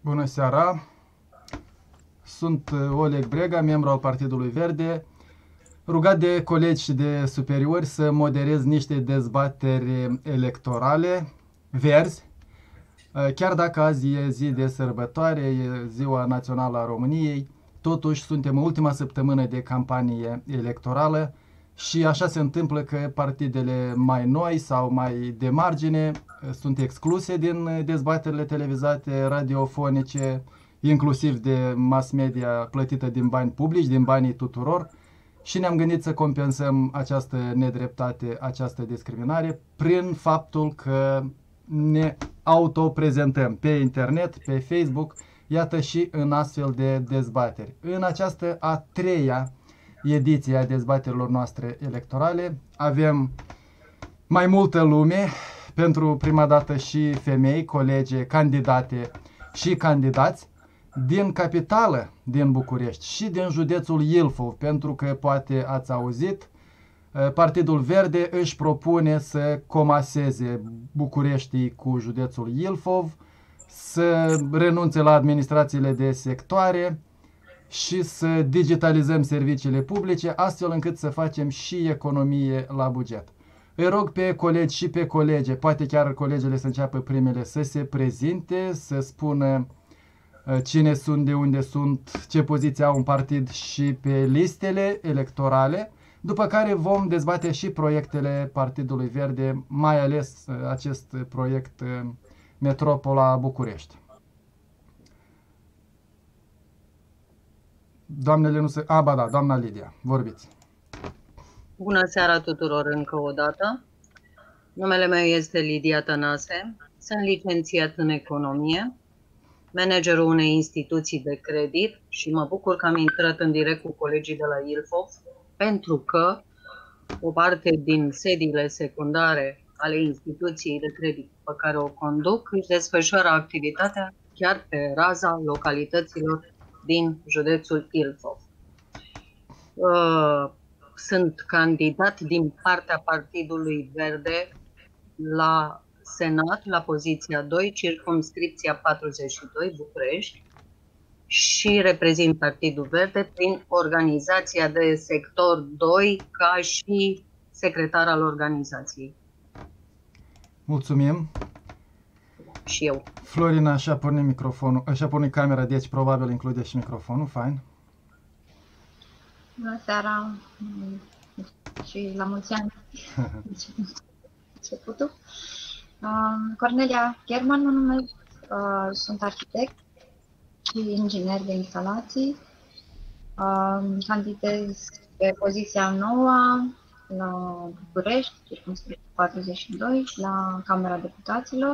Bună seara! Sunt Oleg Brega, membru al Partidului Verde, rugat de colegi și de superiori să moderez niște dezbateri electorale verzi, chiar dacă azi e zi de sărbătoare, e Ziua Națională a României, totuși suntem în ultima săptămână de campanie electorală și așa se întâmplă că partidele mai noi sau mai de margine sunt excluse din dezbaterile televizate, radiofonice, inclusiv de mass media plătită din bani publici, din banii tuturor, și ne-am gândit să compensăm această nedreptate, această discriminare prin faptul că ne autoprezentăm pe internet, pe Facebook, iată, și în astfel de dezbateri. În această a treia ediție a dezbaterilor noastre electorale avem mai multă lume, pentru prima dată și femei, colege, candidate și candidați din capitală, din București și din județul Ilfov, pentru că poate ați auzit, Partidul Verde își propune să comaseze Bucureștii cu județul Ilfov, să renunțe la administrațiile de sectoare și să digitalizăm serviciile publice, astfel încât să facem și economie la buget. Îi rog pe colegi și pe colege, poate chiar colegele să înceapă primele, să se prezinte, să spună cine sunt, de unde sunt, ce poziție au un partid și pe listele electorale, după care vom dezbate și proiectele Partidului Verde, mai ales acest proiect Metropola București. Doamnele nu se... ba da, doamna Lidia, vorbiți. Bună seara tuturor încă o dată. Numele meu este Lidia Tănase, sunt licențiat în economie, managerul unei instituții de credit și mă bucur că am intrat în direct cu colegii de la Ilfov, pentru că o parte din sediile secundare ale instituției de credit pe care o conduc își desfășoară activitatea chiar pe raza localităților din județul Ilfov. Sunt candidat din partea Partidului Verde la Senat, la poziția 2, circumscripția 42, București, și reprezint Partidul Verde prin organizația de sector 2 ca și secretar al organizației. Mulțumim. Și eu. Florina și-a pornit microfonul, și-a pornit camera, deci probabil include și microfonul, fain. Bună seara și la mulți ani. Începutul. Cornelia German mă numesc, sunt arhitect și inginer de instalații. Candidez pe poziția 9 la București, circumscripția 42, la Camera Deputaților.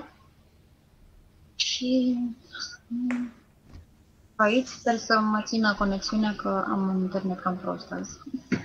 Și aici sper să mă țină conexiunea, că am un internet cam prost azi.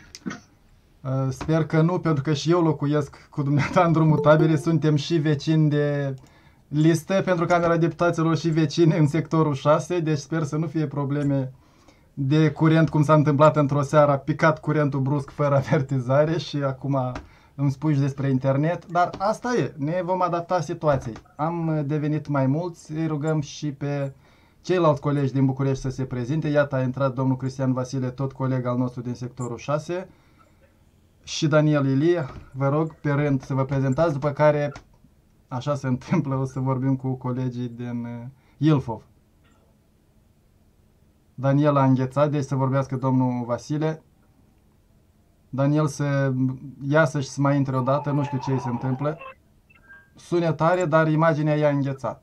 Sper că nu, pentru că și eu locuiesc cu dumneata în drumul taberei, suntem și vecini de listă pentru Camera Deputaților și vecini în sectorul 6, deci sper să nu fie probleme de curent, cum s-a întâmplat într-o seară, a picat curentul brusc fără avertizare și acum îmi spui și despre internet, dar asta e, ne vom adapta situației. Am devenit mai mulți, îi rugăm și pe ceilalți colegi din București să se prezinte. Iată, a intrat domnul Cristian Vasile, tot coleg al nostru din sectorul 6, și Daniel Ilie. Vă rog pe rând să vă prezentați, după care, așa se întâmplă, o să vorbim cu colegii din Ilfov. Daniel a înghețat, deci să vorbească domnul Vasile. Daniel să iasă și să mai intre odată, nu știu ce îi se întâmplă. Sune tare, dar imaginea i-a înghețat.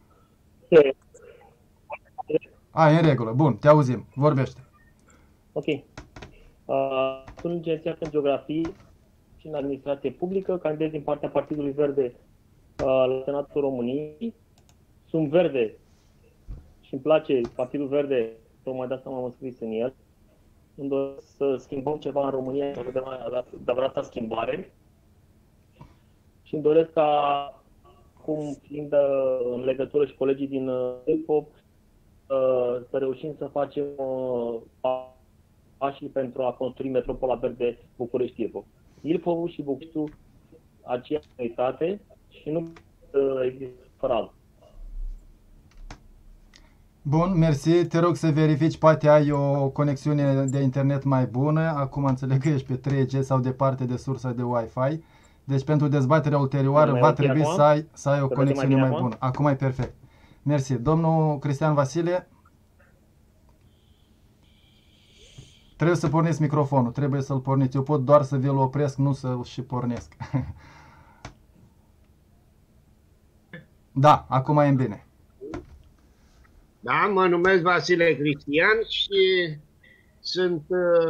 E în regulă, bun, te auzim, vorbește. Ok. Sunt licențiat în geografie și în administrație publică, candidez din partea Partidului Verde la Senatul României. Sunt verde și îmi place Partidul Verde, tocmai de asta m-am înscris în el. Îmi doresc să schimbăm ceva în România, să vedem adevărata schimbare. Și îmi doresc ca, cum fiind în legătură și colegii din Ilfov, să reușim să facem pașii pentru a construi Metropola Verde București-Ilfov. Ilfov și Bucureștiul aceeași unitate și nu există fără altă. Bun, mersi. Te rog să verifici, poate ai o conexiune de internet mai bună. Acum înțeleg că ești pe 3G sau departe de sursa de Wi-Fi. Deci pentru dezbaterea ulterioară va trebui să ai o conexiune mai bună. Acum e perfect. Mersi. Domnul Cristian Vasile, trebuie să porniți microfonul, trebuie să-l porniți. Eu pot doar să vi-l opresc, nu să-l și pornesc. Da, acum e bine. Da, mă numesc Vasile Cristian și sunt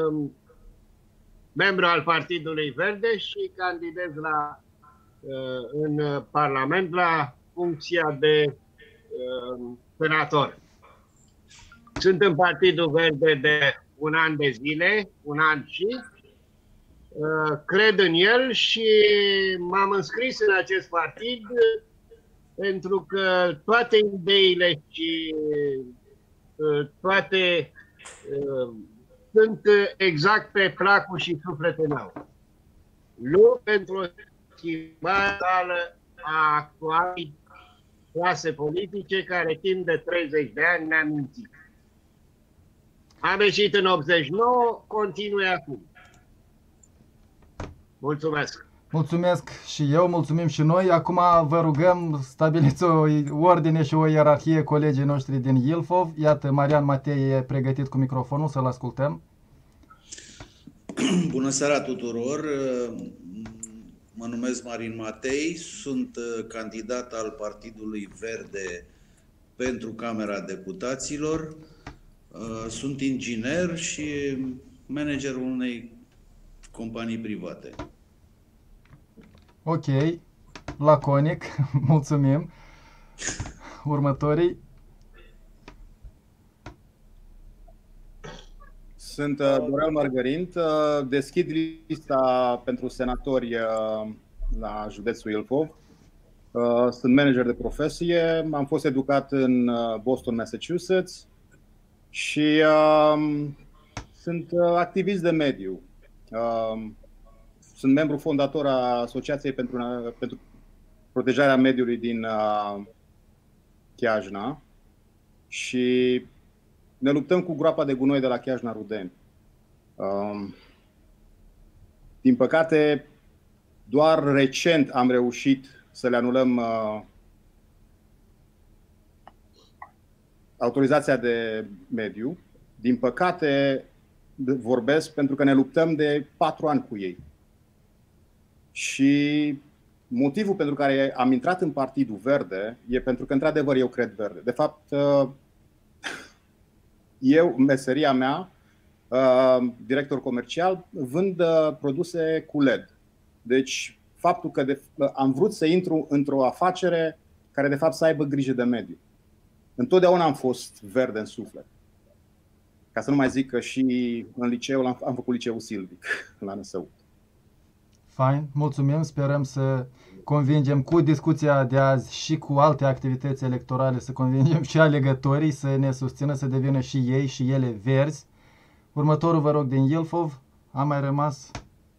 membru al Partidului Verde și candidez în Parlament la funcția de senator. Sunt în Partidul Verde de un an de zile, un an și cred în el și m-am înscris în acest partid pentru că toate ideile și toate sunt exact pe placul și sufletul meu. Lupt pentru o schimbare a actualei clase politice care timp de 30 de ani ne-a mințit. Am ieșit în 89, continui acum. Mulțumesc! Mulțumesc și eu, mulțumim și noi. Acum vă rugăm, stabiliți o ordine și o ierarhie colegii noștri din Ilfov. Iată, Marian Matei e pregătit cu microfonul, să-l ascultăm. Bună seara tuturor! Mă numesc Marin Matei, sunt candidat al Partidului Verde pentru Camera Deputaților. Sunt inginer și managerul unei companii private. Ok, laconic, mulțumim. Următorii. Sunt Dorel Mărgărind, deschid lista pentru senatori la județul Ilfov. Sunt manager de profesie, am fost educat în Boston, Massachusetts și sunt activist de mediu. Sunt membru fondator a Asociației pentru Protejarea Mediului din Chiajna și ne luptăm cu groapa de gunoi de la Chiajna-Rudeni. Din păcate, doar recent am reușit să le anulăm autorizația de mediu. Din păcate, vorbesc pentru că ne luptăm de 4 ani cu ei. Și motivul pentru care am intrat în Partidul Verde e pentru că, într-adevăr, eu cred verde. De fapt, eu, meseria mea, director comercial, vând produse cu LED. Deci, faptul că am vrut să intru într-o afacere care, de fapt, să aibă grijă de mediu. Întotdeauna am fost verde în suflet. Ca să nu mai zic că și în liceu am făcut liceul silvic la Năsăud. Fain, mulțumim, sperăm să convingem cu discuția de azi și cu alte activități electorale, să convingem și alegătorii să ne susțină, să devină și ei și ele verzi. Următorul, vă rog, din Ilfov, a mai rămas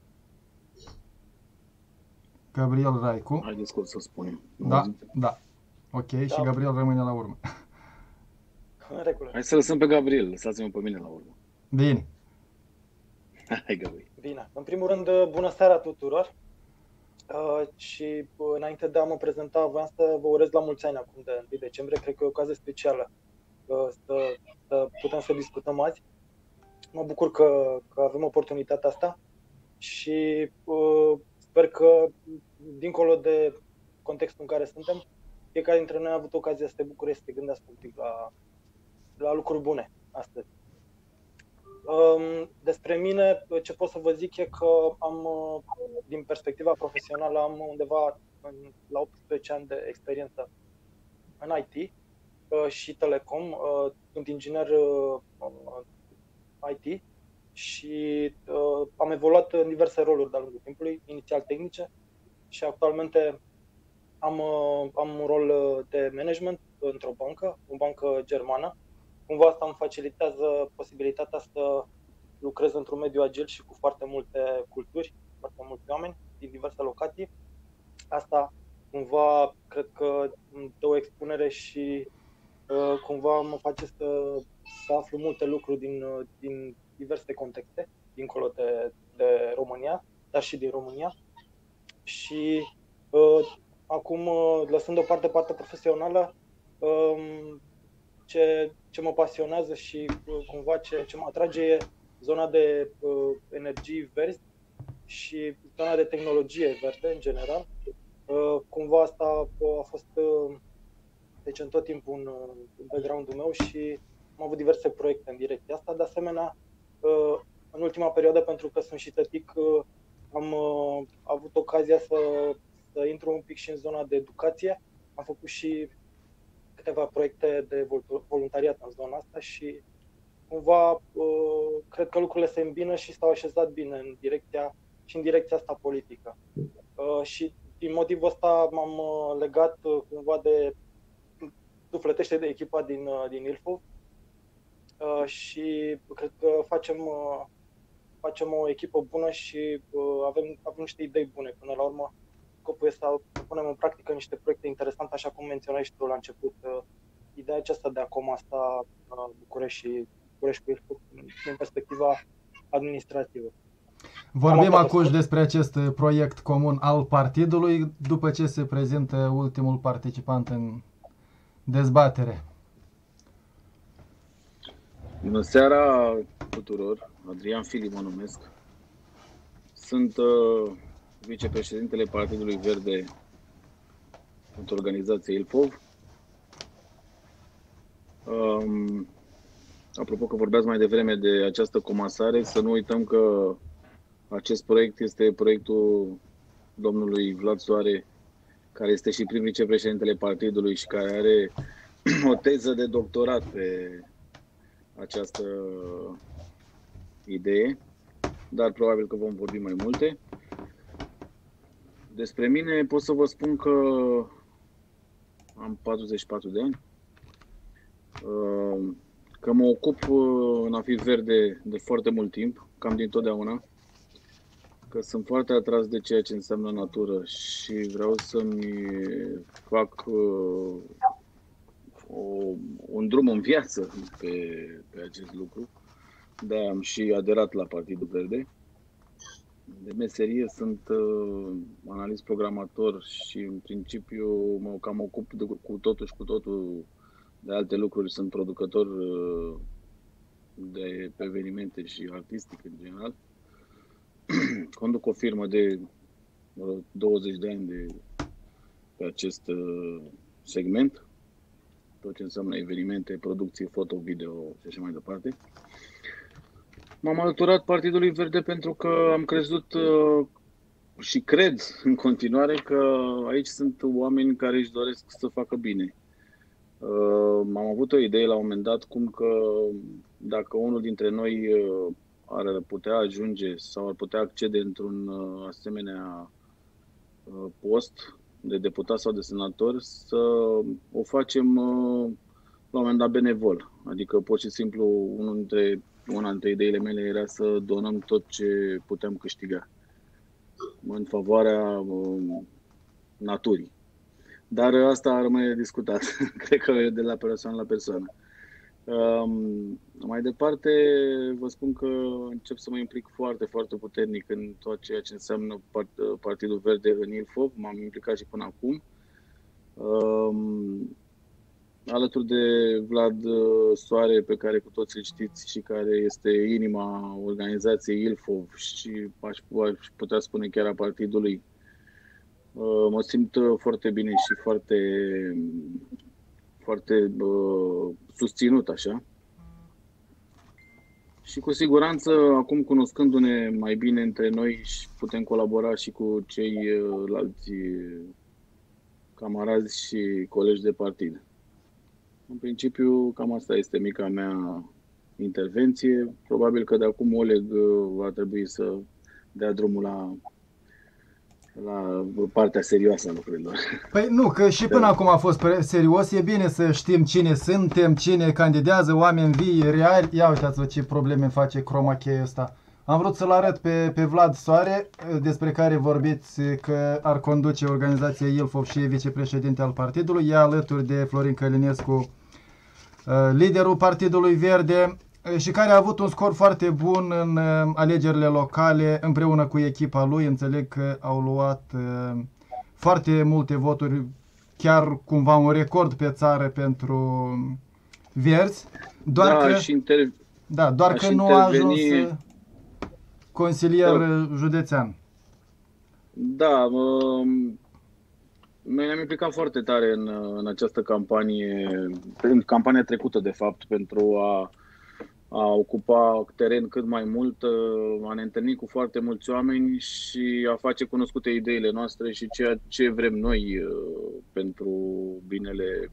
Gabriel Raicu. Haideți să spunem. Da. Ok, da. Și Gabriel rămâne la urmă. În regulă. Hai să lăsăm pe Gabriel, lăsați-mă pe mine la urmă. Bine. Hai, Gabriel. Bine. În primul rând, bună seara tuturor. Și înainte de a mă prezenta, voiam să vă urez la mulți ani acum de 1 decembrie. Cred că e o ocazie specială să putem să discutăm azi. Mă bucur că avem oportunitatea asta și sper că, dincolo de contextul în care suntem, fiecare dintre noi a avut ocazia să se bucure, să se gândească un pic la lucruri bune astăzi. Despre mine, ce pot să vă zic e că din perspectiva profesională, am undeva la 18 ani de experiență în IT și telecom. Sunt inginer IT și am evoluat în diverse roluri de-a lungul timpului, inițial tehnice și actualmente am un rol de management într-o bancă, o bancă germană. Cumva asta îmi facilitează posibilitatea să lucrez într-un mediu agil și cu foarte multe culturi, foarte mulți oameni din diverse locații. Asta cumva cred că îmi dă o expunere și cumva mă face să aflu multe lucruri din diverse contexte, dincolo de România, dar și din România. Și acum, lăsând deoparte partea profesională, ce mă pasionează și cumva ce mă atrage e zona de energii verzi și zona de tehnologie verde în general. Cumva asta a fost deci în tot timpul în background-ul meu și am avut diverse proiecte în direcția asta. De asemenea, în ultima perioadă, pentru că sunt și tătic, am avut ocazia să intru un pic și în zona de educație. Am făcut și câteva proiecte de voluntariat în zona asta și cumva cred că lucrurile se îmbină și s-au așezat bine în direcția asta politică. Și din motivul ăsta m-am legat cumva de sufletește de echipa din Ilfov și cred că facem o echipă bună și avem niște idei bune. Până la urmă, scopul este să punem în practică niște proiecte interesante, așa cum menționai și tu la început. Ideea aceasta de a comasta București și Ilfov din perspectiva administrativă. Vorbim acum despre acest proiect comun al partidului, după ce se prezintă ultimul participant în dezbatere. Bună seara tuturor, Adrian Filip mă numesc. Sunt vicepreședintele Partidului Verde pentru organizația Ilfov. Apropo că vorbeați mai devreme de această comasare, să nu uităm că acest proiect este proiectul domnului Vlad Soare, care este și prim vicepreședintele partidului și care are o teză de doctorat pe această idee, dar probabil că vom vorbi mai multe. Despre mine pot să vă spun că am 44 de ani, că mă ocup în a fi verde de foarte mult timp, cam dintotdeauna, că sunt foarte atras de ceea ce înseamnă natură și vreau să-mi fac un drum în viață pe acest lucru. De-aia am și aderat la Partidul Verde. De meserie sunt analist programator și în principiu mă cam ocup cu totul și cu totul de alte lucruri. Sunt producător de evenimente și artistic în general. Conduc o firmă de 20 de ani pe acest segment, tot ce înseamnă evenimente, producție, foto, video și așa mai departe. M-am alăturat Partidului Verde pentru că am crezut și cred în continuare că aici sunt oameni care își doresc să facă bine. Am avut o idee la un moment dat cum că dacă unul dintre noi ar putea ajunge sau ar putea accede într-un asemenea post de deputat sau de senator, să o facem la un moment dat benevol. Adică pur și simplu una dintre ideile mele era să donăm tot ce putem câștiga în favoarea naturii. Dar asta rămâne de discutat, cred că de la persoană la persoană. Mai departe, vă spun că încep să mă implic foarte, foarte puternic în tot ceea ce înseamnă Partidul Verde în Ilfov. M-am implicat și până acum. Alături de Vlad Soare, pe care cu toții îl știți și care este inima organizației Ilfov și aș putea spune chiar a partidului, mă simt foarte bine și foarte susținut așa. Și cu siguranță, acum cunoscându-ne mai bine între noi, putem colabora și cu ceilalți camarazi și colegi de partid. În principiu, cam asta este mica mea intervenție. Probabil că de acum Oleg va trebui să dea drumul la partea serioasă a lucrurilor. Păi nu, că și până acum a fost serios. E bine să știm cine suntem, cine candidează, oameni vii, reali. Ia uitați-vă ce probleme face chroma key ăsta. Am vrut să-l arăt pe Vlad Soare, despre care vorbiți că ar conduce organizația Ilfov și e vicepreședinte al partidului. E alături de Florin Călinescu, liderul Partidului Verde și care a avut un scor foarte bun în alegerile locale împreună cu echipa lui. Înțeleg că au luat foarte multe voturi, chiar cumva un record pe țară pentru Verzi, doar că nu a ajuns consilier județean. Da, noi ne-am implicat foarte tare în această campanie, în campania trecută de fapt, pentru a ocupa teren cât mai mult, a ne întâlni cu foarte mulți oameni și a face cunoscute ideile noastre și ceea ce vrem noi pentru binele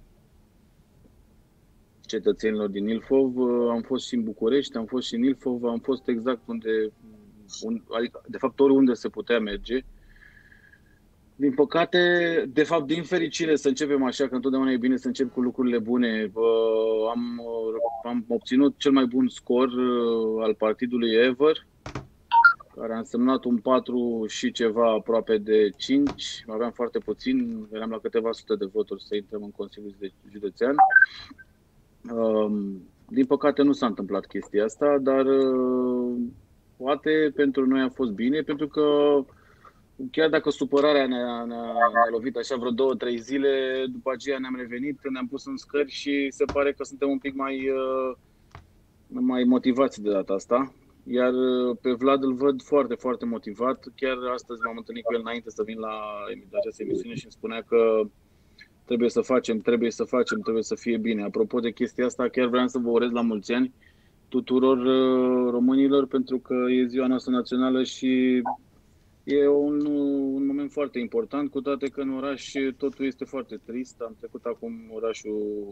cetățenilor din Ilfov. Am fost și în București, am fost și în Ilfov, am fost exact adică, de fapt oriunde se putea merge. Din păcate, de fapt, din fericire, să începem așa, că întotdeauna e bine să încep cu lucrurile bune. Am obținut cel mai bun scor al partidului ever, care a însemnat un 4 și ceva, aproape de 5. Aveam foarte puțin, eram la câteva sute de voturi să intrăm în Consiliul Județean. Din păcate nu s-a întâmplat chestia asta, dar poate pentru noi a fost bine, pentru că chiar dacă supărarea ne-a lovit așa vreo 2-3 zile, după aceea ne-am revenit, ne-am pus în scări și se pare că suntem un pic mai motivați de data asta. Iar pe Vlad îl văd foarte, foarte motivat. Chiar astăzi m-am întâlnit cu el înainte să vin la această emisiune și îmi spunea că trebuie să facem, trebuie să fie bine. Apropo de chestia asta, chiar vreau să vă urez la mulți ani tuturor românilor, pentru că e ziua noastră națională și e un moment foarte important, cu toate că în oraș totul este foarte trist. Am trecut acum orașul,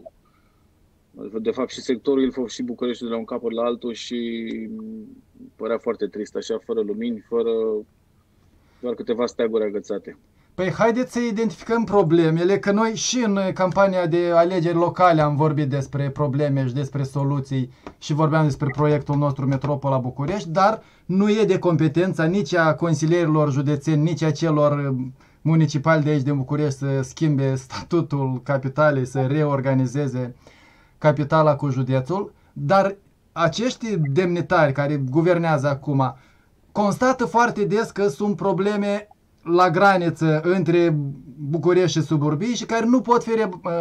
de fapt și sectorul Ilfov și București de la un capăt la altul și părea foarte trist, așa, fără lumini, fără doar câteva steaguri agățate. Păi haideți să identificăm problemele, că noi și în campania de alegeri locale am vorbit despre probleme și despre soluții și vorbeam despre proiectul nostru Metropola București, dar nu e de competența nici a consilierilor județeni, nici a celor municipali de aici din București să schimbe statutul capitalei, să reorganizeze capitala cu județul, dar acești demnitari care guvernează acum constată foarte des că sunt probleme la graniță între București și suburbii și care nu pot fi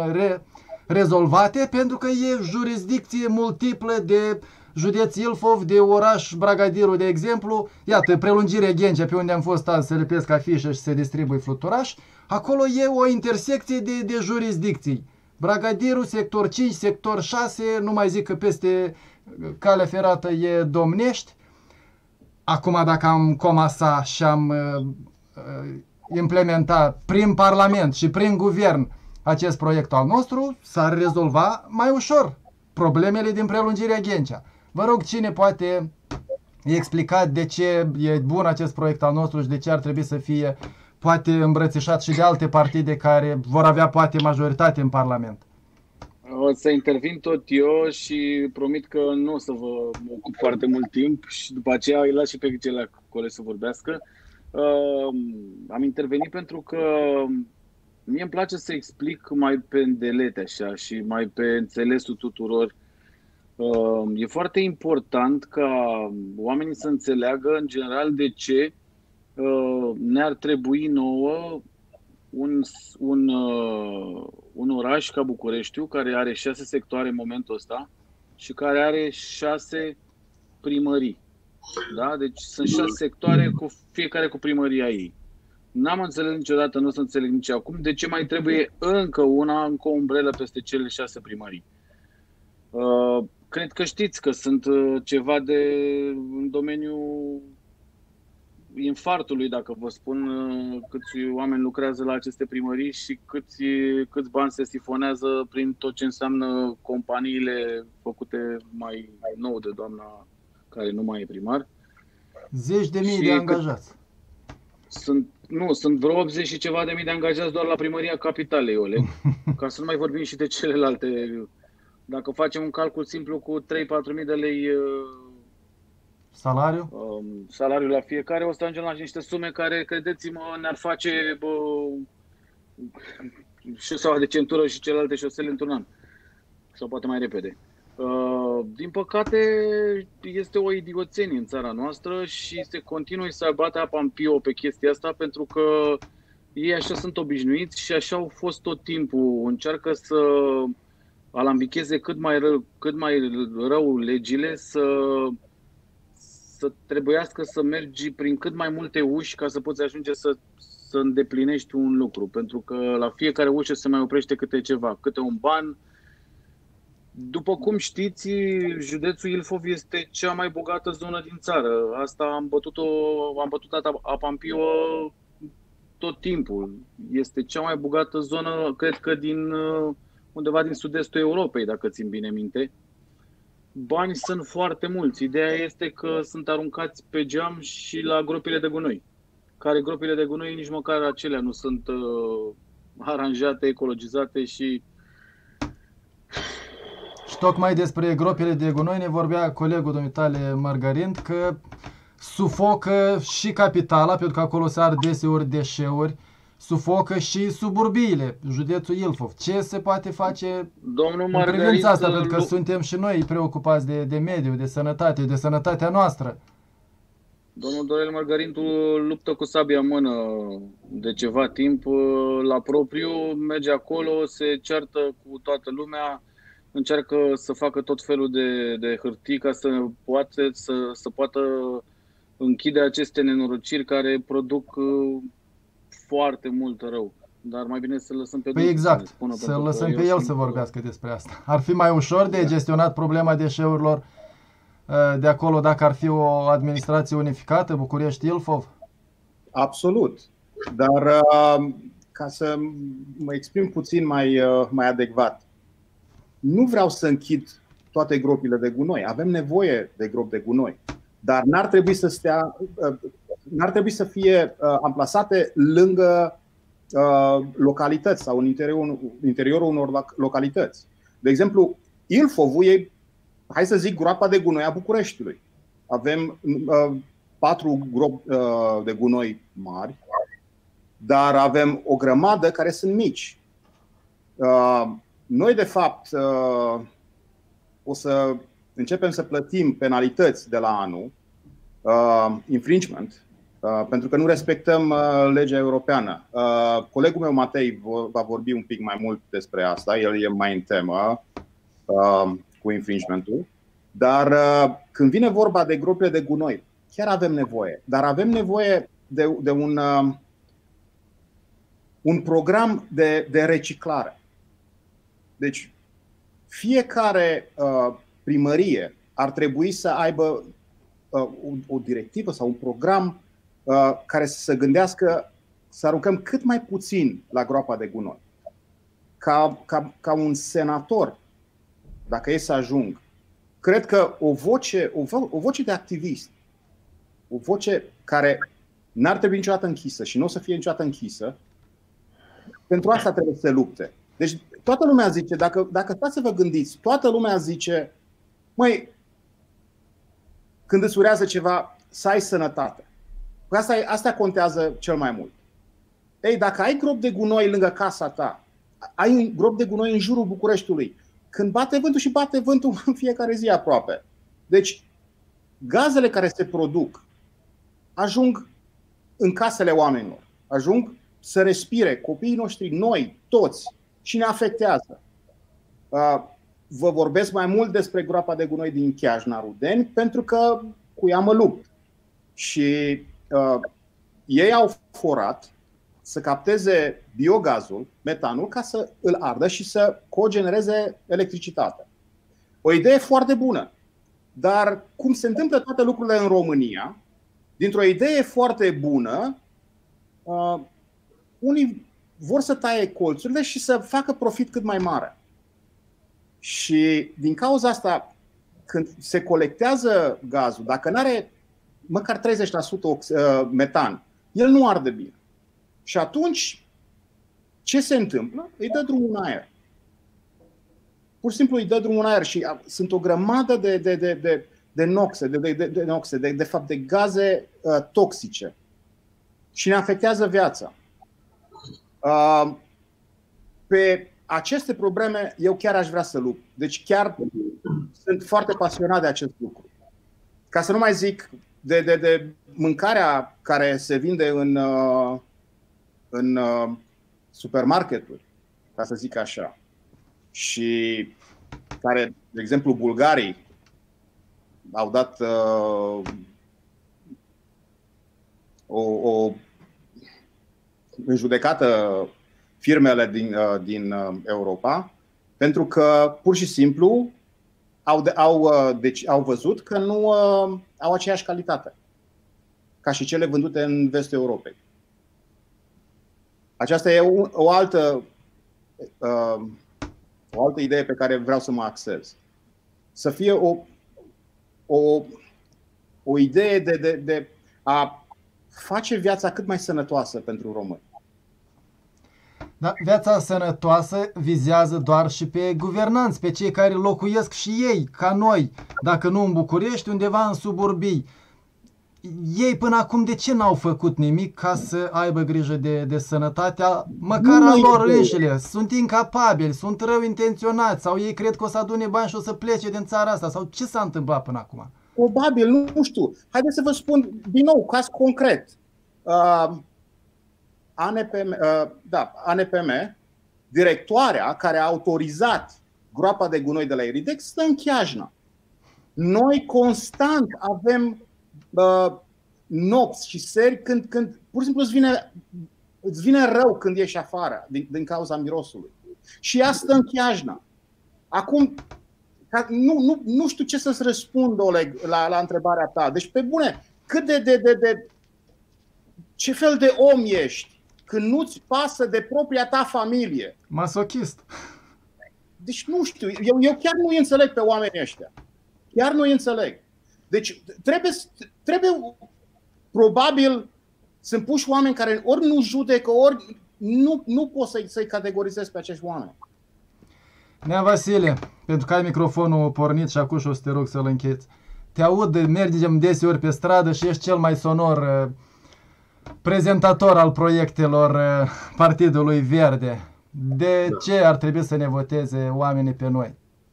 rezolvate pentru că e jurisdicție multiplă de județ Ilfov, de oraș Bragadiru, de exemplu. Iată, prelungirea Ghencea, pe unde am fost azi să lipesc afișă și să distribui fluturaș. Acolo e o intersecție de jurisdicții. Bragadiru, sector 5, sector 6, nu mai zic că peste calea ferată e Domnești. Acum dacă am comasa și am implementa prin Parlament și prin Guvern acest proiect al nostru, s-ar rezolva mai ușor problemele din prelungirea Ghencea. Vă rog, cine poate explica de ce e bun acest proiect al nostru și de ce ar trebui să fie poate îmbrățișat și de alte partide care vor avea poate majoritate în Parlament? O să intervin tot eu și promit că nu o să vă ocup foarte mult timp și după aceea îi las și pe ceilalți colegi să vorbească. Am intervenit pentru că mie îmi place să explic mai pe îndelete așa și mai pe înțelesul tuturor. E foarte important ca oamenii să înțeleagă în general de ce ne-ar trebui nouă un oraș ca Bucureștiu, care are 6 sectoare în momentul ăsta și care are 6 primării. Da? Deci sunt 6 sectoare, fiecare cu primăria ei. N-am înțeles niciodată, nu o să înțeleg nici acum, de ce mai trebuie încă o umbrelă peste cele 6 primării. Cred că știți că sunt ceva în domeniul infartului, dacă vă spun câți oameni lucrează la aceste primării și câți bani se sifonează prin tot ce înseamnă companiile făcute mai nou de doamna care nu mai e primar. Zeci de mii de angajați. Sunt vreo 80 și ceva de mii de angajați doar la primăria capitalei, Oleg. Ca să nu mai vorbim și de celelalte. Dacă facem un calcul simplu cu 3-4 mii de lei salariul la fiecare, o să ajungem la niște sume care, credeți-mă, ne-ar face șoseaua de centură și celelalte șosele într-un an. sau poate mai repede. Din păcate, este o idioțenie în țara noastră și se continuă să bate apa în pio pe chestia asta, pentru că ei așa sunt obișnuiți și așa au fost tot timpul. Încearcă să alambicheze cât mai rău legile, să trebuiască să mergi prin cât mai multe uși ca să poți ajunge să îndeplinești un lucru. Pentru că la fiecare ușă se mai oprește câte ceva, câte un ban. După cum știți, județul Ilfov este cea mai bogată zonă din țară. Asta am bătut apa în pio tot timpul. Este cea mai bogată zonă, cred că undeva din sud-estul Europei, dacă țin bine minte. Bani sunt foarte mulți. Ideea este că sunt aruncați pe geam și la gropile de gunoi. Care gropile de gunoi nici măcar acelea nu sunt aranjate, ecologizate și tocmai despre gropile de gunoi ne vorbea colegul dumitale Mărgărind, că sufocă și capitala, pentru că acolo se ard deseori deșeuri, sufocă și suburbiile, județul Ilfov. Ce se poate face în privința asta? Pentru că suntem și noi preocupați de mediu, de sănătate, de sănătatea noastră. Domnul Dorel Mărgărintu luptă cu sabia în mână de ceva timp la propriu, merge acolo, se ceartă cu toată lumea, încearcă să facă tot felul de hârtii ca să poată închide aceste nenorociri care produc foarte mult rău. Dar mai bine să lăsăm pe Păi exact, să lăsăm pe el să vorbească despre asta. Ar fi mai ușor de gestionat problema deșeurilor de acolo dacă ar fi o administrație unificată, București-Ilfov? Absolut. Dar ca să mă exprim puțin mai adecvat, nu vreau să închid toate gropile de gunoi. Avem nevoie de gropi de gunoi, dar n-ar trebui să fie amplasate lângă localități sau în interiorul unor localități. De exemplu, Ilfovul e, hai să zic, groapa de gunoi a Bucureștiului. Avem 4 gropi de gunoi mari, dar avem o grămadă care sunt mici. Noi, de fapt, o să începem să plătim penalități de la anul, infringement, pentru că nu respectăm legea europeană. Colegul meu, Matei, va vorbi un pic mai mult despre asta, el e mai în temă cu infringementul. Dar când vine vorba de gropile de gunoi, chiar avem nevoie. Dar avem nevoie de un program de reciclare. Deci fiecare primărie ar trebui să aibă o directivă sau un program care să se gândească să aruncăm cât mai puțin la groapa de gunoi. Ca un senator, dacă e să ajung, cred că o voce de activist, o voce care n-ar trebui niciodată închisă și nu o să fie niciodată închisă, pentru asta trebuie să se lupte. Deci toată lumea zice, dacă stați să vă gândiți, toată lumea zice, măi, când îți urează ceva, să ai sănătate. Asta contează cel mai mult. Ei, dacă ai grop de gunoi lângă casa ta, ai un grop de gunoi în jurul Bucureștiului, când bate vântul și bate vântul în fiecare zi aproape. Deci, gazele care se produc ajung în casele oamenilor, ajung să respire copiii noștri, noi, toți, și ne afectează. Vă vorbesc mai mult despre groapa de gunoi din Chiajna-Rudeni, pentru că cu ea mă lupt. Și ei au forat să capteze biogazul, metanul, ca să îl ardă și să cogenereze electricitate. O idee foarte bună. Dar cum se întâmplă toate lucrurile în România, dintr-o idee foarte bună, unii vor să taie colțurile și să facă profit cât mai mare. Și din cauza asta, când se colectează gazul, dacă nu are măcar 30% metan, el nu arde bine. Și atunci, ce se întâmplă? Îi dă drumul în aer. Pur și simplu îi dă drumul în aer și sunt o grămadă de noxe, de fapt de gaze toxice și ne afectează viața. Pe aceste probleme eu chiar aș vrea să lupt. Deci chiar sunt foarte pasionat de acest lucru. Ca să nu mai zic de mâncarea care se vinde în supermarketuri, ca să zic așa. Și care, de exemplu, bulgarii au dat în judecată firmele din Europa, pentru că pur și simplu au văzut că nu au aceeași calitate ca și cele vândute în vestul Europei. Aceasta e o altă idee pe care vreau să mă axez. Să fie o idee de a face viața cât mai sănătoasă pentru români. Da, viața sănătoasă vizează doar și pe guvernanți, pe cei care locuiesc și ei, ca noi, dacă nu în București, undeva în suburbii. Ei până acum de ce n-au făcut nimic ca să aibă grijă de sănătatea măcar a lor înșile? Sunt incapabili, sunt rău intenționați sau ei cred că o să adune bani și o să plece din țara asta? Sau ce s-a întâmplat până acum? Probabil, nu știu. Haideți să vă spun din nou, caz concret. ANPM, directoarea care a autorizat groapa de gunoi de la Iridex, stă în Chiajna. Noi constant avem nopți și seri când pur și simplu îți vine rău când ieși afară din cauza mirosului. Și ea stă în Chiajna. Acum, nu știu ce să-ți răspund, Oleg, la întrebarea ta. Deci, pe bune, ce fel de om ești când nu-ți pasă de propria ta familie? Masochist. Deci nu știu, eu chiar nu îi înțeleg pe oamenii ăștia. Chiar nu îi înțeleg. Deci trebuie probabil sunt puși oameni care ori nu judecă, ori nu poți să-i categorizezi pe acești oameni. Nea Vasile, pentru că ai microfonul pornit și acum o să te rog să-l încheți. Te aud, mergem deseori pe stradă și ești cel mai sonor prezentator al proiectelor Partidului Verde. De ce ar trebui să ne voteze oamenii pe noi?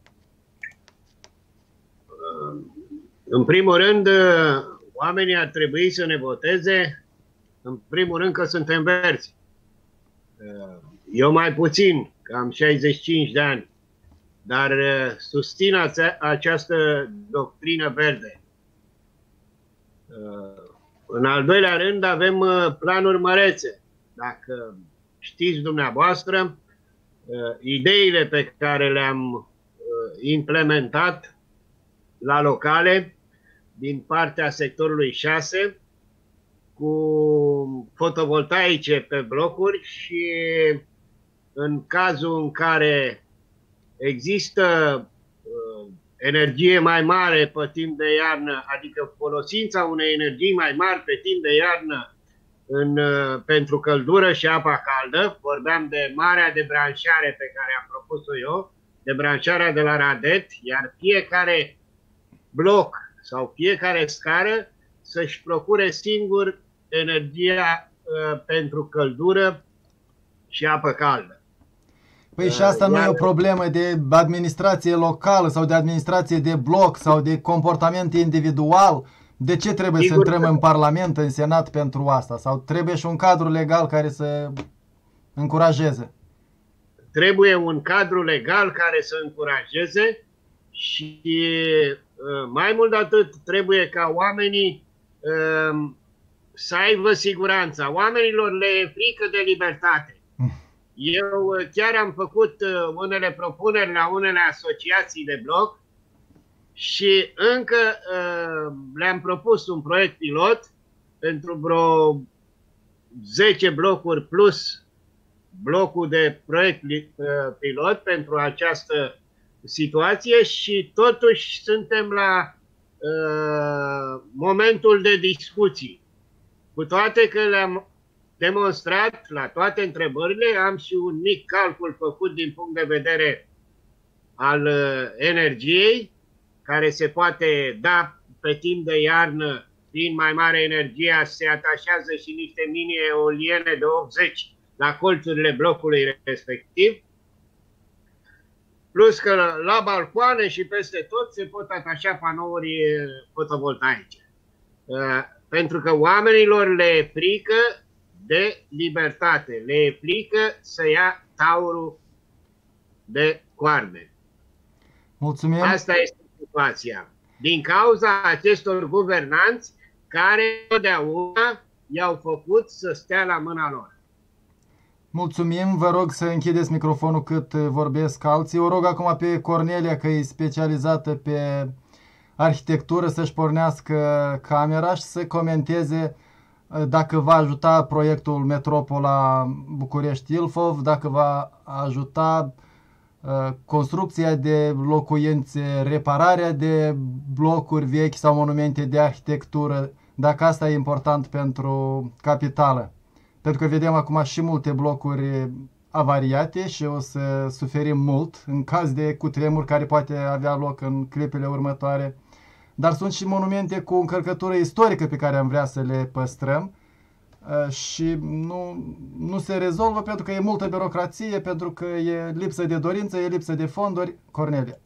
În primul rând, oamenii ar trebui să ne voteze, în primul rând că suntem verzi. Eu mai puțin, că am 65 de ani, dar susțin această doctrină verde. În al doilea rând, avem planuri mărețe. Dacă știți dumneavoastră, ideile pe care le-am implementat la locale din partea sectorului 6 cu fotovoltaice pe blocuri și în cazul în care există energie mai mare pe timp de iarnă, adică folosința unei energii mai mari pe timp de iarnă pentru căldură și apa caldă, vorbeam de marea debranșare pe care am propus-o eu, debranșarea de la Radet, iar fiecare bloc sau fiecare scară să-și procure singur energia pentru căldură și apă caldă. Păi și asta nu e o problemă de administrație locală sau de administrație de bloc sau de comportament individual? De ce trebuie să intrăm în Parlament, în Senat pentru asta? Sau trebuie și un cadru legal care să încurajeze? Trebuie un cadru legal care să încurajeze și mai mult de atât trebuie ca oamenii să aibă siguranța. Oamenilor le e frică de libertate. Eu chiar am făcut unele propuneri la unele asociații de bloc și încă le-am propus un proiect pilot pentru vreo 10 blocuri plus blocul de proiect pilot pentru această situație și totuși suntem la momentul de discuții. Cu toate că le-am demonstrat la toate întrebările, am și un mic calcul făcut din punct de vedere al energiei, care se poate da pe timp de iarnă, fiind mai mare energia, se atașează și niște mini-eoliene de 80 la colțurile blocului respectiv. Plus că la balcoane și peste tot se pot atașa panouri fotovoltaice. Pentru că oamenilor le e frică de libertate, le e frică să ia taurul de coarne. Mulțumim. Asta este situația. Din cauza acestor guvernanți care totdeauna i-au făcut să stea la mâna lor. Mulțumim, vă rog să închideți microfonul cât vorbesc alții. O rog acum pe Cornelia, că e specializată pe arhitectură, să-și pornească camera și să comenteze dacă va ajuta proiectul Metropola București-Ilfov, dacă va ajuta construcția de locuințe, repararea de blocuri vechi sau monumente de arhitectură, dacă asta e important pentru capitală. Pentru că vedem acum și multe blocuri avariate și o să suferim mult în caz de cutremur care poate avea loc în clipele următoare. Dar sunt și monumente cu încărcătură istorică pe care am vrea să le păstrăm și nu se rezolvă pentru că e multă birocrație, pentru că e lipsă de dorință, e lipsă de fonduri. Cornelia.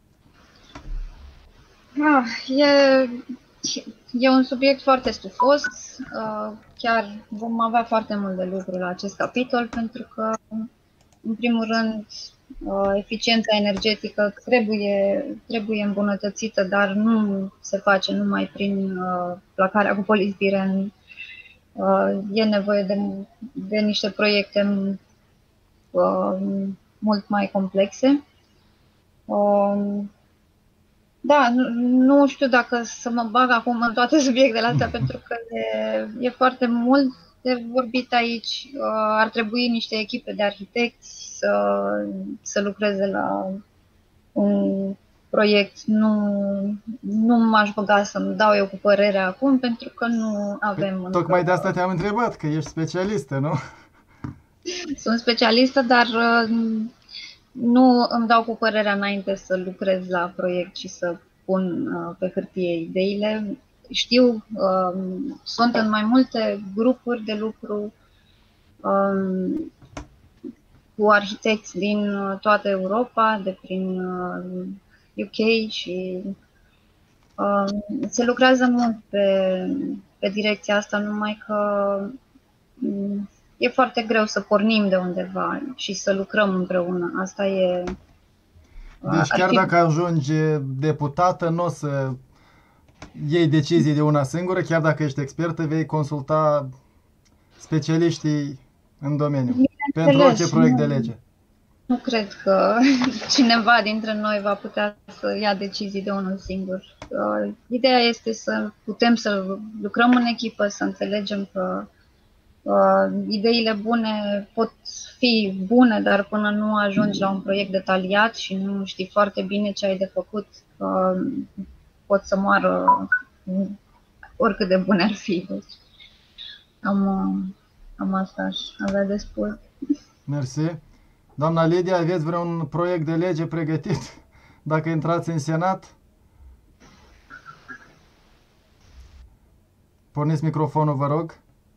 E un subiect foarte stufos, chiar vom avea foarte mult de lucru la acest capitol, pentru că, în primul rând, eficiența energetică trebuie îmbunătățită, dar nu se face numai prin placarea cu polistiren. E nevoie de niște proiecte mult mai complexe. Da, nu știu dacă să mă bag acum în toate subiectele astea, pentru că e foarte mult de vorbit aici. Ar trebui niște echipe de arhitecți să lucreze la un proiect. Nu m-aș băga să-mi dau eu cu părerea acum, pentru că nu avem... Tocmai de asta te-am întrebat, că ești specialistă, nu? Sunt specialistă, dar nu îmi dau cu părerea înainte să lucrez la proiect și să pun pe hârtie ideile. Știu, sunt în mai multe grupuri de lucru cu arhitecți din toată Europa, de prin UK și se lucrează mult pe direcția asta, numai că e foarte greu să pornim de undeva și să lucrăm împreună. Asta e... Deci chiar dacă ajungi deputată, nu o să iei decizii de una singură, chiar dacă ești expertă, vei consulta specialiștii în domeniu pentru orice proiect de lege. Nu cred că cineva dintre noi va putea să ia decizii de unul singur. Ideea este să putem să lucrăm în echipă, să înțelegem că ideile bune pot fi bune, dar până nu ajungi la un proiect detaliat și nu știi foarte bine ce ai de făcut, pot să moară oricât de bune ar fi. Deci, am asta aș avea de spus. Mersi. Doamna Lidia, aveți vreun proiect de lege pregătit dacă intrați în Senat? Porniți microfonul, vă rog.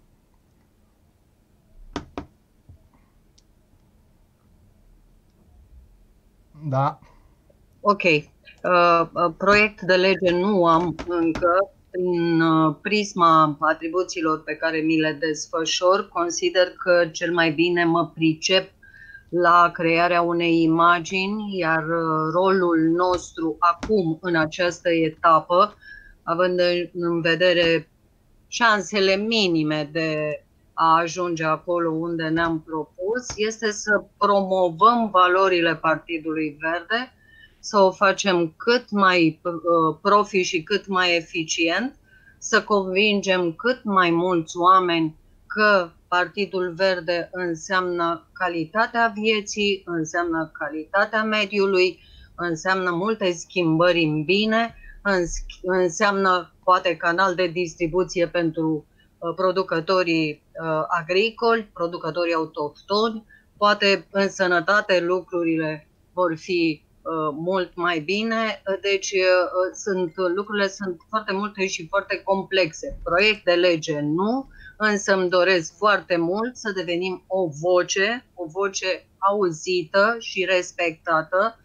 Da. Ok. Proiect de lege nu am încă. În prisma atribuțiilor pe care mi le desfășor, consider că cel mai bine mă pricep la crearea unei imagini, iar rolul nostru acum, în această etapă, având în vedere șansele minime de a ajunge acolo unde ne-am propus, este să promovăm valorile Partidului Verde, să o facem cât mai profi și cât mai eficient, să convingem cât mai mulți oameni că Partidul Verde înseamnă calitatea vieții, înseamnă calitatea mediului, înseamnă multe schimbări în bine, înseamnă poate canal de distribuție pentru producătorii agricoli, producătorii autohtoni, poate în sănătate lucrurile vor fi mult mai bine, deci lucrurile sunt foarte multe și foarte complexe. Proiect de lege nu, însă îmi doresc foarte mult să devenim o voce auzită și respectată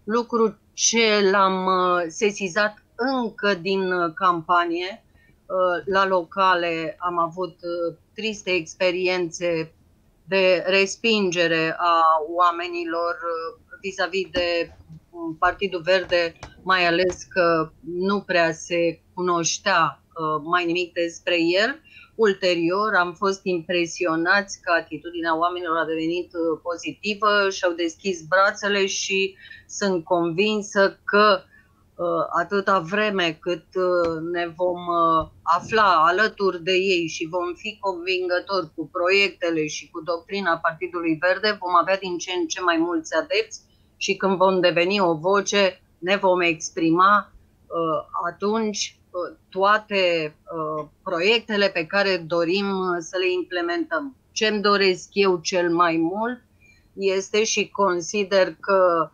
lucru ce l-am sesizat încă din campanie. La locale am avut triste experiențe de respingere a oamenilor vis-a-vis de Partidul Verde, mai ales că nu prea se cunoștea mai nimic despre el. Ulterior am fost impresionați că atitudinea oamenilor a devenit pozitivă și au deschis brațele și sunt convinsă că atâta vreme cât ne vom afla alături de ei și vom fi convingători cu proiectele și cu doctrina Partidului Verde, vom avea din ce în ce mai mulți adepți și când vom deveni o voce, ne vom exprima atunci toate proiectele pe care dorim să le implementăm. Ce-mi doresc eu cel mai mult este și consider că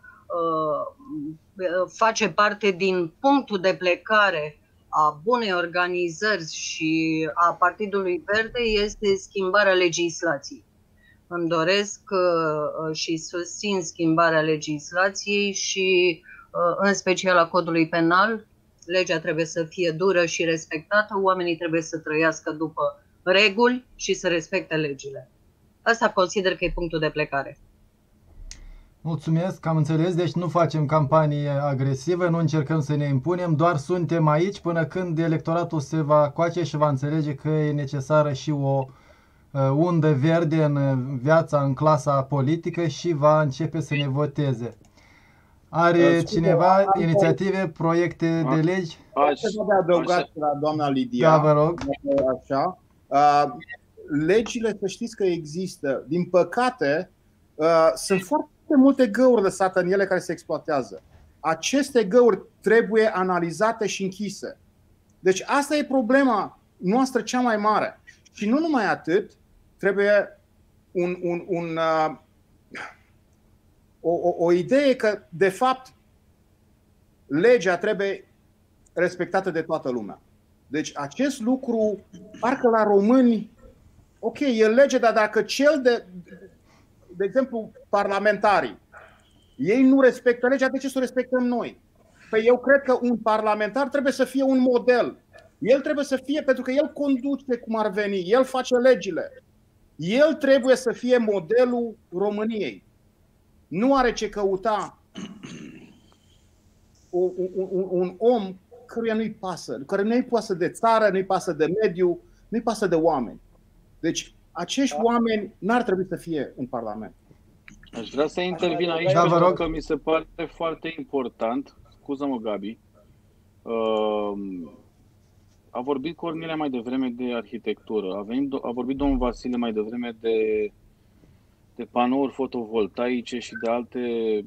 face parte din punctul de plecare a bunei organizări și a Partidului Verde este schimbarea legislației. Îmi doresc și susțin schimbarea legislației și în special a codului penal. Legea trebuie să fie dură și respectată, oamenii trebuie să trăiască după reguli și să respecte legile. Asta consider că e punctul de plecare. Mulțumesc, am înțeles, deci nu facem campanie agresivă, nu încercăm să ne impunem, doar suntem aici până când electoratul se va coace și va înțelege că e necesară și o undă verde în viața, în clasa politică și va începe să ne voteze. Are cineva inițiative, proiecte de legi? Aș de adăugat la doamna Lidia. Da, vă rog. Așa. Legile, să știți că există. Din păcate, sunt foarte multe găuri lăsate în ele care se exploatează. Aceste găuri trebuie analizate și închise. Deci asta e problema noastră cea mai mare. Și nu numai atât, trebuie o idee că, de fapt, legea trebuie respectată de toată lumea. Deci acest lucru, parcă la români, ok, e lege, dar dacă de exemplu, parlamentarii, ei nu respectă legea, de ce să o respectăm noi? Păi eu cred că un parlamentar trebuie să fie un model. El trebuie să fie, pentru că el conduce cum ar veni, el face legile. El trebuie să fie modelul României. Nu are ce căuta un om căruia nu-i pasă, care nu-i pasă de țară, nu-i pasă de mediu, nu-i pasă de oameni. Deci acești oameni n-ar trebui să fie în Parlament. Aș vrea să intervin aici pentru că mi se pare foarte important. Scuză-mă, Gabi. A vorbit Cornelia mai devreme de arhitectură. A vorbit domnul Vasile mai devreme de panouri fotovoltaice și de alte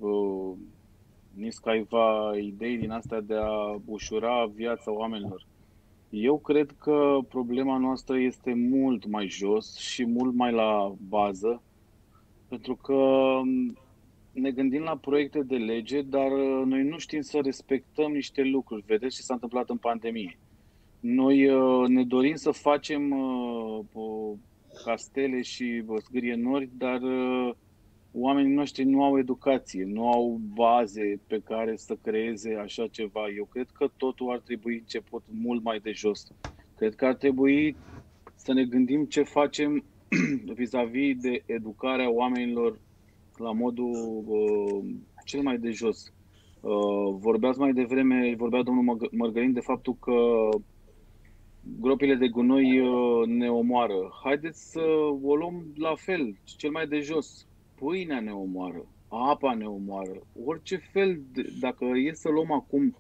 niscaiva idei din astea de a ușura viața oamenilor. Eu cred că problema noastră este mult mai jos și mult mai la bază, pentru că ne gândim la proiecte de lege, dar noi nu știm să respectăm niște lucruri. Vedeți ce s-a întâmplat în pandemie. Noi ne dorim să facem castele și zgârienori, dar oamenii noștri nu au educație, nu au baze pe care să creeze așa ceva. Eu cred că totul ar trebui început mult mai de jos. Cred că ar trebui să ne gândim ce facem vis-a-vis de educarea oamenilor la modul cel mai de jos. Vorbeați mai devreme, vorbea domnul Mărgărin de faptul că gropile de gunoi ne omoară. Haideți să o luăm la fel, cel mai de jos. Pâinea ne omoară, apa ne omoară, orice fel, dacă e să luăm acum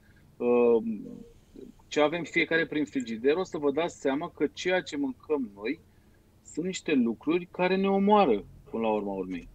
ce avem fiecare prin frigider, o să vă dați seama că ceea ce mâncăm noi sunt niște lucruri care ne omoară până la urma urmei.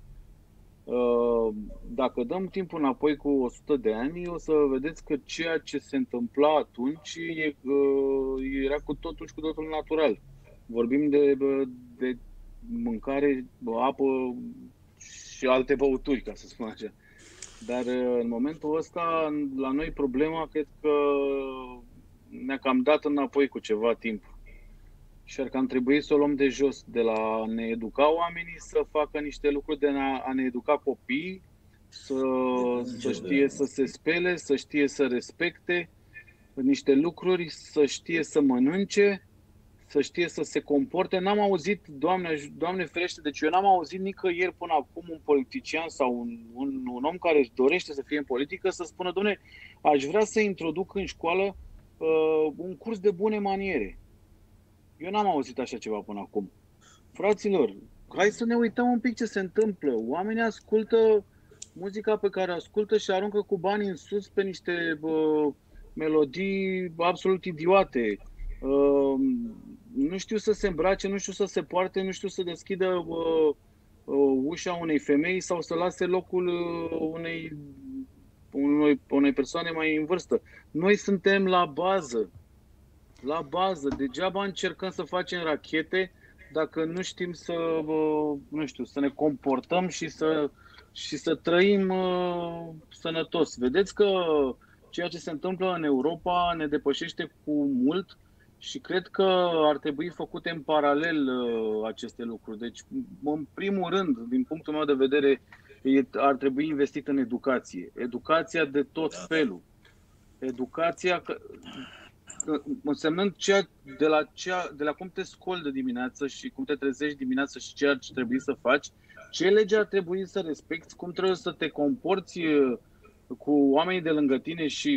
Dacă dăm timpul înapoi cu 100 de ani, o să vedeți că ceea ce se întâmpla atunci era cu totul și cu totul natural. Vorbim de mâncare, apă și alte băuturi, ca să spun așa. Dar în momentul ăsta, la noi problema, cred că ne-a cam dat înapoi cu ceva timp. Și ar cam trebui să o luăm de jos, de la a ne educa oamenii să facă niște lucruri, de a ne educa copiii să știe să se spele, să știe să respecte niște lucruri, să știe să mănânce, să știe să se comporte. N-am auzit, Doamne ferește, deci eu n-am auzit nicăieri până acum un politician sau un om care își dorește să fie în politică să spună: Doamne, aș vrea să introduc în școală un curs de bune maniere. Eu n-am auzit așa ceva până acum. Fraților, hai să ne uităm un pic ce se întâmplă. Oamenii ascultă muzica pe care ascultă și aruncă cu banii în sus pe niște melodii absolut idiote. Nu știu să se îmbrace, nu știu să se poarte, nu știu să deschidă ușa unei femei sau să lase locul unei persoane mai în vârstă. Noi suntem la bază. La bază. Degeaba încercăm să facem rachete dacă nu știm să ne comportăm și să trăim sănătos. Vedeți că ceea ce se întâmplă în Europa ne depășește cu mult și cred că ar trebui făcute în paralel aceste lucruri. Deci, în primul rând, din punctul meu de vedere, ar trebui investit în educație. Educația de tot felul. Educația însemnând de la cum te scoli de dimineață și cum te trezești dimineața și ce ar trebui să faci, ce lege ar trebui să respecti, cum trebuie să te comporți cu oamenii de lângă tine și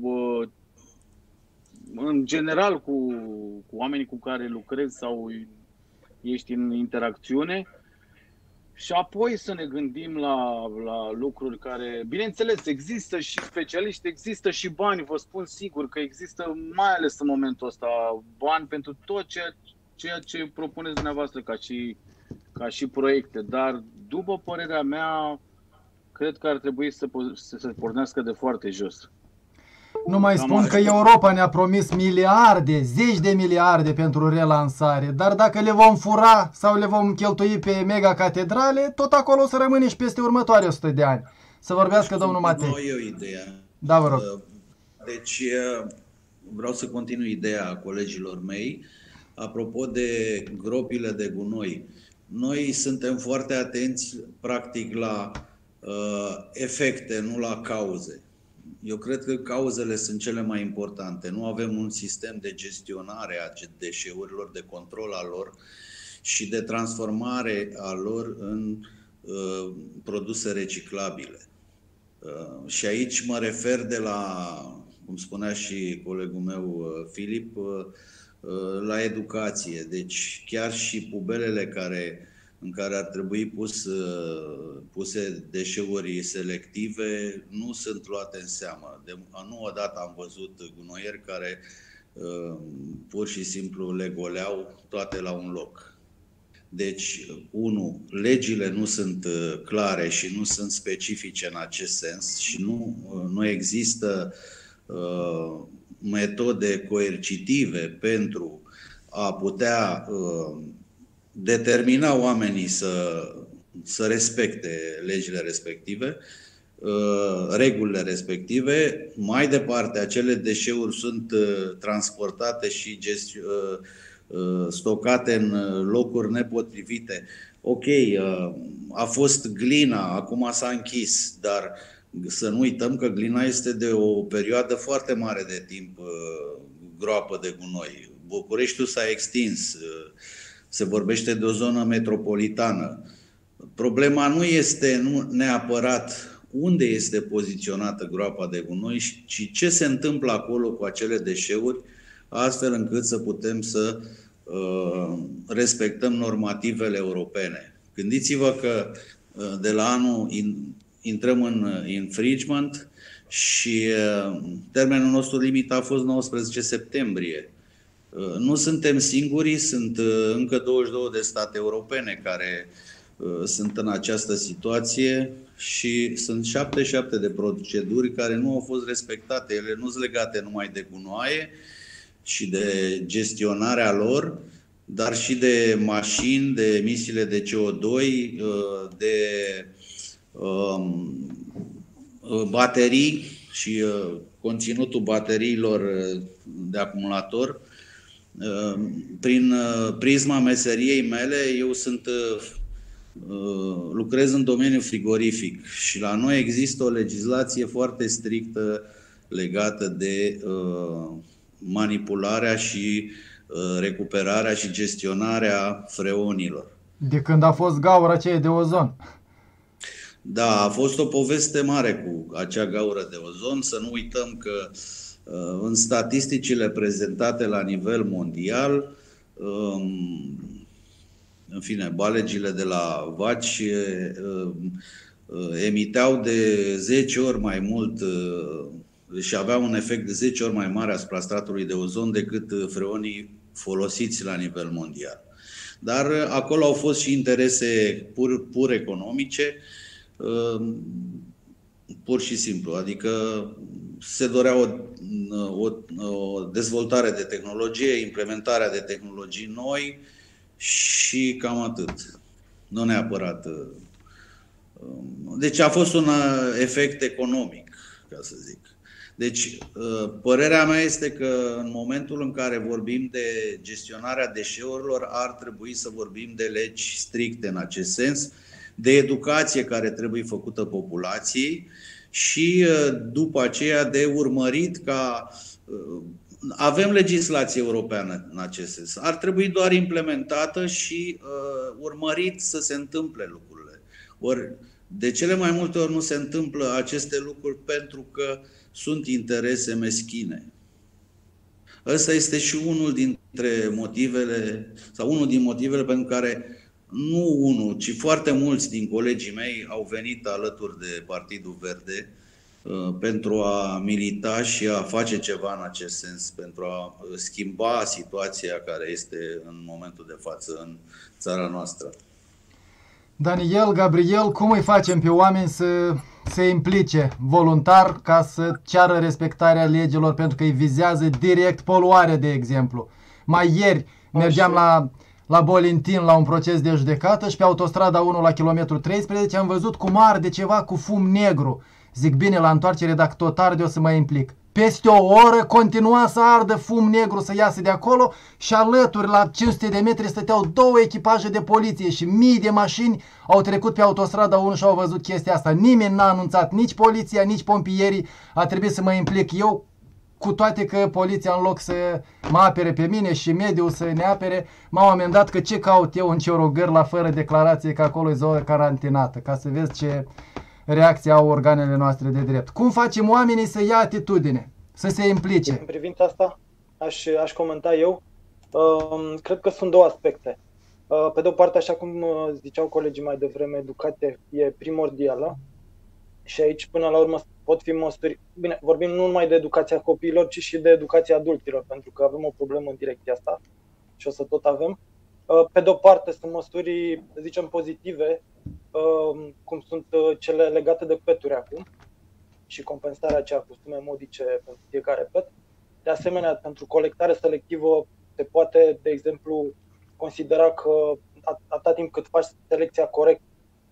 în general cu oamenii cu care lucrezi sau ești în interacțiune. Și apoi să ne gândim la lucruri care, bineînțeles, există și specialiști, există și bani, vă spun sigur că există, mai ales în momentul ăsta, bani pentru tot ceea ce propuneți dumneavoastră ca și proiecte. Dar, după părerea mea, cred că ar trebui să se pornească de foarte jos. Nu mai spun că Europa ne-a promis miliarde, zeci de miliarde pentru relansare, dar dacă le vom fura sau le vom cheltui pe mega catedrale, tot acolo o să rămâne și peste următoare 100 de ani. Să vorbească domnul Matei. Eu ideea. Da, vă rog. Deci vreau să continui ideea colegilor mei. Apropo de gropile de gunoi, noi suntem foarte atenți practic la efecte, nu la cauze. Eu cred că cauzele sunt cele mai importante. Nu avem un sistem de gestionare a deșeurilor, de control al lor și de transformare a lor în produse reciclabile. Și aici mă refer de la, cum spunea și colegul meu Filip, la educație. Deci chiar și pubelele în care ar trebui puse deșeuri selective nu sunt luate în seamă. Nu odată am văzut gunoieri care pur și simplu le goleau toate la un loc. Deci, legile nu sunt clare și nu sunt specifice în acest sens și nu există metode coercitive pentru a putea determina oamenii să respecte legile respective, regulile respective. Mai departe, acele deșeuri sunt transportate și stocate în locuri nepotrivite. Ok, a fost glina, acum s-a închis, dar să nu uităm că glina este de o perioadă foarte mare de timp groapă de gunoi. Bucureștiul s-a extins, se vorbește de o zonă metropolitană. Problema nu este neapărat unde este poziționată groapa de gunoi, ci ce se întâmplă acolo cu acele deșeuri, astfel încât să putem să respectăm normativele europene. Gândiți-vă că de la anul intrăm în infringement și termenul nostru limit a fost 19 septembrie. Nu suntem singurii, sunt încă 22 de state europene care sunt în această situație și sunt 77 de proceduri care nu au fost respectate. Ele nu sunt legate numai de gunoaie și de gestionarea lor, dar și de mașini, de emisiile de CO2, de baterii și conținutul bateriilor de acumulator. Prin prisma meseriei mele, eu sunt lucrez în domeniul frigorific și la noi există o legislație foarte strictă legată de manipularea și recuperarea și gestionarea freonilor. De când a fost gaura aceea de ozon. Da, a fost o poveste mare cu acea gaură de ozon. Să nu uităm că în statisticile prezentate la nivel mondial, în fine, balegile de la vaci emiteau de 10 ori mai mult și aveau un efect de 10 ori mai mare asupra stratului de ozon decât freonii folosiți la nivel mondial. Dar acolo au fost și interese pur economice, pur și simplu. Adică se dorea o dezvoltare de tehnologie, implementarea de tehnologii noi și cam atât. Nu neapărat. Deci a fost un efect economic, ca să zic. Deci, părerea mea este că în momentul în care vorbim de gestionarea deșeurilor, ar trebui să vorbim de legi stricte în acest sens, de educație care trebuie făcută populației și după aceea de urmărit ca... Avem legislație europeană în acest sens. Ar trebui doar implementată și urmărit să se întâmple lucrurile. Ori de cele mai multe ori nu se întâmplă aceste lucruri pentru că sunt interese meschine. Ăsta este și unul dintre motivele, sau unul din motivele pentru care nu unul, ci foarte mulți din colegii mei au venit alături de Partidul Verde pentru a milita și a face ceva în acest sens, pentru a schimba situația care este în momentul de față în țara noastră. Daniel, Gabriel, cum îi facem pe oameni să se implice voluntar ca să ceară respectarea legilor, pentru că îi vizează direct poluarea, de exemplu? Mai ieri mergeam la Bolintin la un proces de judecată și pe autostrada 1 la kilometru 13 am văzut cum arde ceva cu fum negru. Zic, bine, la întoarcere, dacă tot arde, o să mă implic. Peste o oră continua să ardă fum negru, să iasă de acolo și alături, la 500 de metri, stăteau 2 echipaje de poliție și mii de mașini au trecut pe autostrada 1 și au văzut chestia asta. Nimeni n-a anunțat, nici poliția, nici pompierii. A trebuit să mă implic eu, cu toate că poliția, în loc să mă apere pe mine și mediul să ne apere, m-au amendat că ce caut eu în Ciorogârla fără declarație, că acolo e zonă carantinată, ca să vezi ce reacția au organele noastre de drept. Cum facem oamenii să ia atitudine, să se implice? În privința asta, aș comenta eu. Cred că sunt două aspecte. Pe de o parte, așa cum ziceau colegii mai devreme, educația e primordială și aici, până la urmă, pot fi măsuri. Bine, vorbim nu numai de educația copiilor, ci și de educația adulților, pentru că avem o problemă în direcția asta și o să tot avem. Pe de o parte, sunt măsuri, să zicem, pozitive, cum sunt cele legate de peturi acum și compensarea aceea cu sume modice pentru fiecare pet. De asemenea, pentru colectare selectivă se poate, de exemplu, considera că atâta timp cât faci selecția corect,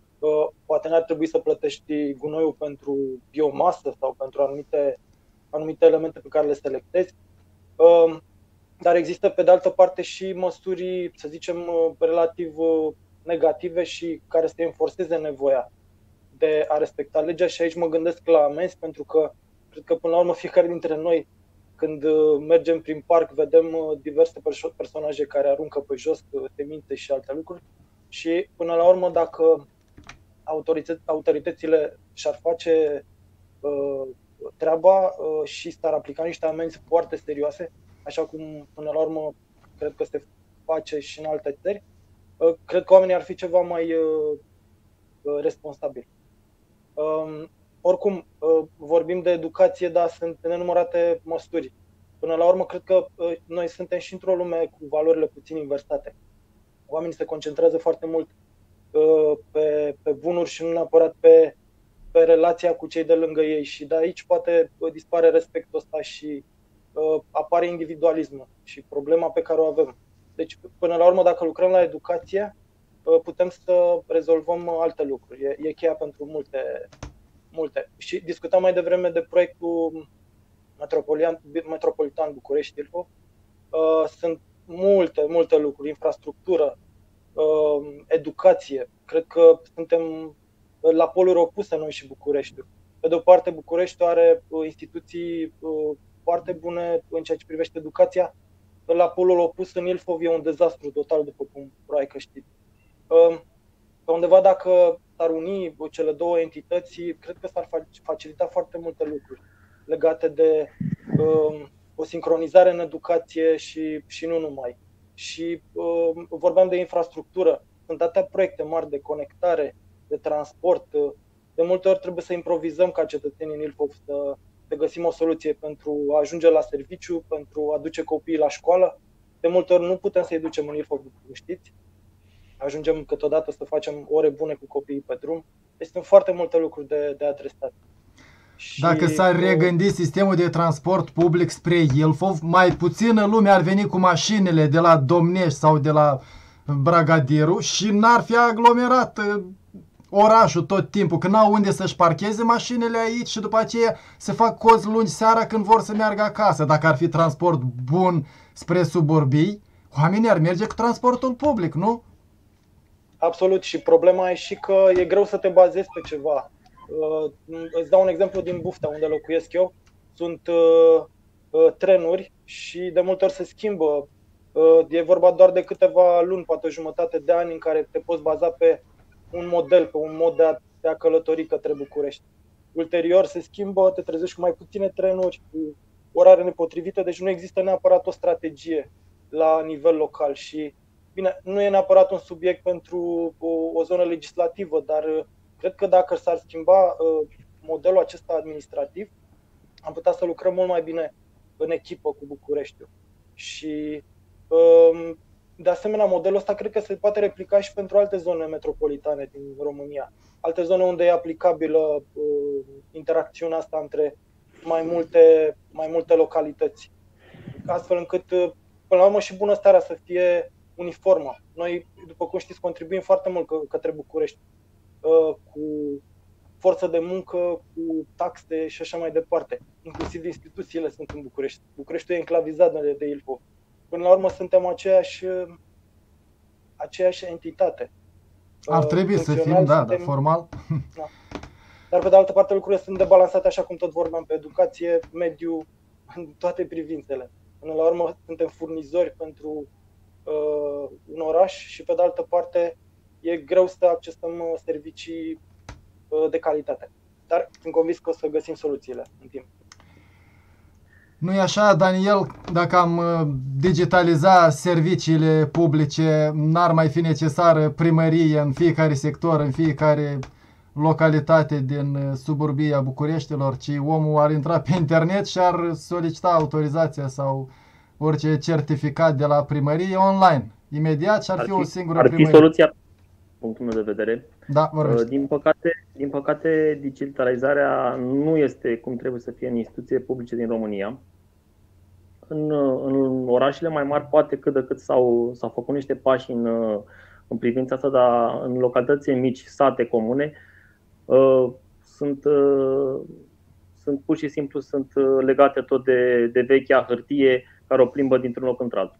poate n-ar trebui să plătești gunoiul pentru biomasă sau pentru anumite elemente pe care le selectezi. Dar există, pe de altă parte, și măsuri, să zicem, relativ negative și care să enforceze nevoia de a respecta legea și aici mă gândesc la amenzi, pentru că cred că până la urmă fiecare dintre noi, când mergem prin parc, vedem diverse personaje care aruncă pe jos semințe și alte lucruri și până la urmă, dacă autoritățile și-ar face treaba și s-ar aplica niște amenzi foarte serioase, așa cum până la urmă cred că se face și în alte țări, cred că oamenii ar fi ceva mai responsabili. Oricum, vorbim de educație, dar sunt nenumărate măsuri. Până la urmă, cred că noi suntem și într-o lume cu valorile puțin inversate. Oamenii se concentrează foarte mult pe bunuri și nu neapărat pe relația cu cei de lângă ei și de aici poate dispare respectul ăsta și apare individualismul și problema pe care o avem. Deci, până la urmă, dacă lucrăm la educație, putem să rezolvăm alte lucruri. E cheia pentru multe. Și discutam mai devreme de proiectul Metropolitan București-Ilfov. Sunt multe lucruri, infrastructură, educație, cred că suntem la poluri opuse noi și Bucureștiul. Pe de o parte, Bucureștiul are instituții foarte bune în ceea ce privește educația. La polul opus, în Ilfov, e un dezastru total, după cum probabil că știți. Pe undeva, dacă s-ar uni cele două entități, cred că s-ar facilita foarte multe lucruri legate de o sincronizare în educație și nu numai. Și vorbeam de infrastructură. Sunt atâtea proiecte mari de conectare, de transport. De multe ori trebuie să improvizăm ca cetățenii în Ilfov să găsim o soluție pentru a ajunge la serviciu, pentru a duce copiii la școală. De multe ori nu putem să-i ducem în Ilfov, după cum știți. Ajungem câteodată să facem ore bune cu copiii pe drum. Deci sunt foarte multe lucruri de adresat. Dacă s-ar regândi sistemul de transport public spre Ilfov, mai puțină lume ar veni cu mașinile de la Domnești sau de la Bragadiru și n-ar fi aglomerat orașul tot timpul, că n-au unde să-și parcheze mașinile aici și după aceea se fac cozi lungi seara când vor să meargă acasă. Dacă ar fi transport bun spre suburbii, oamenii ar merge cu transportul public, nu? Absolut, și problema e și că e greu să te bazezi pe ceva. Îți dau un exemplu din Buftea, unde locuiesc eu. Sunt trenuri și de multe ori se schimbă. E vorba doar de câteva luni, poate o jumătate de ani, în care te poți baza pe un model, pe un mod de a călători către București. Ulterior se schimbă, te trezești cu mai puține trenuri, cu orare nepotrivite, deci nu există neapărat o strategie la nivel local. Și bine, nu e neapărat un subiect pentru o zonă legislativă, dar cred că dacă s-ar schimba modelul acesta administrativ, am putea să lucrăm mult mai bine în echipă cu Bucureștiul. Și de asemenea, modelul ăsta cred că se poate replica și pentru alte zone metropolitane din România. Alte zone unde e aplicabilă interacțiunea asta între mai multe localități. Astfel încât, până la urmă, și bunăstarea să fie uniformă. Noi, după cum știți, contribuim foarte mult către București, cu forță de muncă, cu taxe și așa mai departe. Inclusiv instituțiile sunt în București. Bucureștiul e enclavizat de Ilfov. Până la urmă suntem aceeași entitate. Ar trebui să fim, da, formal. Da. Dar pe de altă parte lucrurile sunt debalansate, așa cum tot vorbeam, pe educație, mediu, în toate privințele. Până la urmă suntem furnizori pentru un oraș și pe de altă parte e greu să accesăm servicii de calitate. Dar sunt convins că o să găsim soluțiile în timp. Nu e așa, Daniel? Dacă am digitaliza serviciile publice, n-ar mai fi necesară primărie în fiecare sector, în fiecare localitate din suburbia Bucureștilor, ci omul ar intra pe internet și ar solicita autorizația sau orice certificat de la primărie online. Imediat și ar fi o singură primărie. Ar fi soluția, punctul meu de vedere. Da, din păcate, digitalizarea nu este cum trebuie să fie în instituții publice din România. În orașele mai mari poate cât de cât s-au făcut niște pași în privința asta, dar în localitățile mici, sate, comune, sunt pur și simplu legate tot de vechea hârtie care o plimbă dintr-un loc într-altul.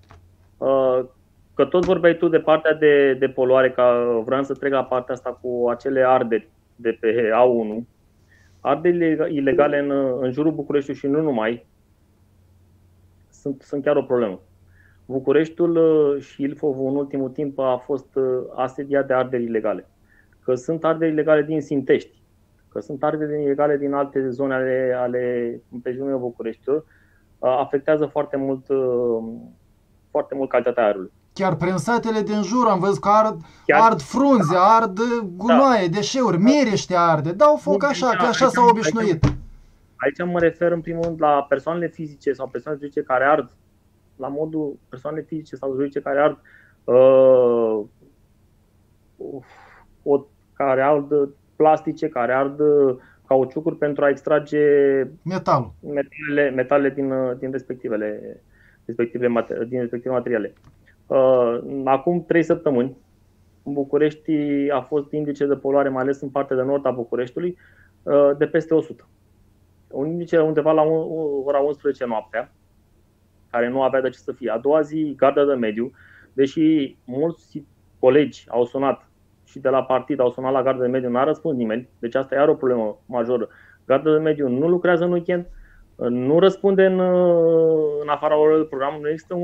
Că tot vorbeai tu de partea de poluare, că vreau să trec la partea asta cu acele arderi de pe A1. Arderile ilegale în jurul Bucureștiului și nu numai sunt chiar o problemă. Bucureștiul și Ilfov în ultimul timp a fost asediat de arderi ilegale. Că sunt arderi ilegale din Sintești, că sunt arderi ilegale din alte zone ale împrejurului Bucureștiului, afectează foarte mult calitatea aerului. Chiar prin satele din jur am văzut că ard frunze, ard gunoaie, deșeuri, miriște arde, dau foc așa, că așa s-au obișnuit. Aici mă refer în primul rând la persoanele fizice sau persoanele juridice care ard, la modul persoanele fizice sau juridice care ard care ard plastice, care ard cauciucuri pentru a extrage metalele din respective materiale. Acum 3 săptămâni, în București a fost indice de poluare, mai ales în partea de nord a Bucureștiului, de peste 100. Un indice undeva la ora 11 noaptea, care nu avea de ce să fie. A doua zi, garda de mediu, deși mulți colegi au sunat și de la partid au sunat la garda de mediu, n-a răspuns nimeni, deci asta e iar o problemă majoră. Garda de mediu nu lucrează în weekend, nu răspunde în afara orelor programului, nu există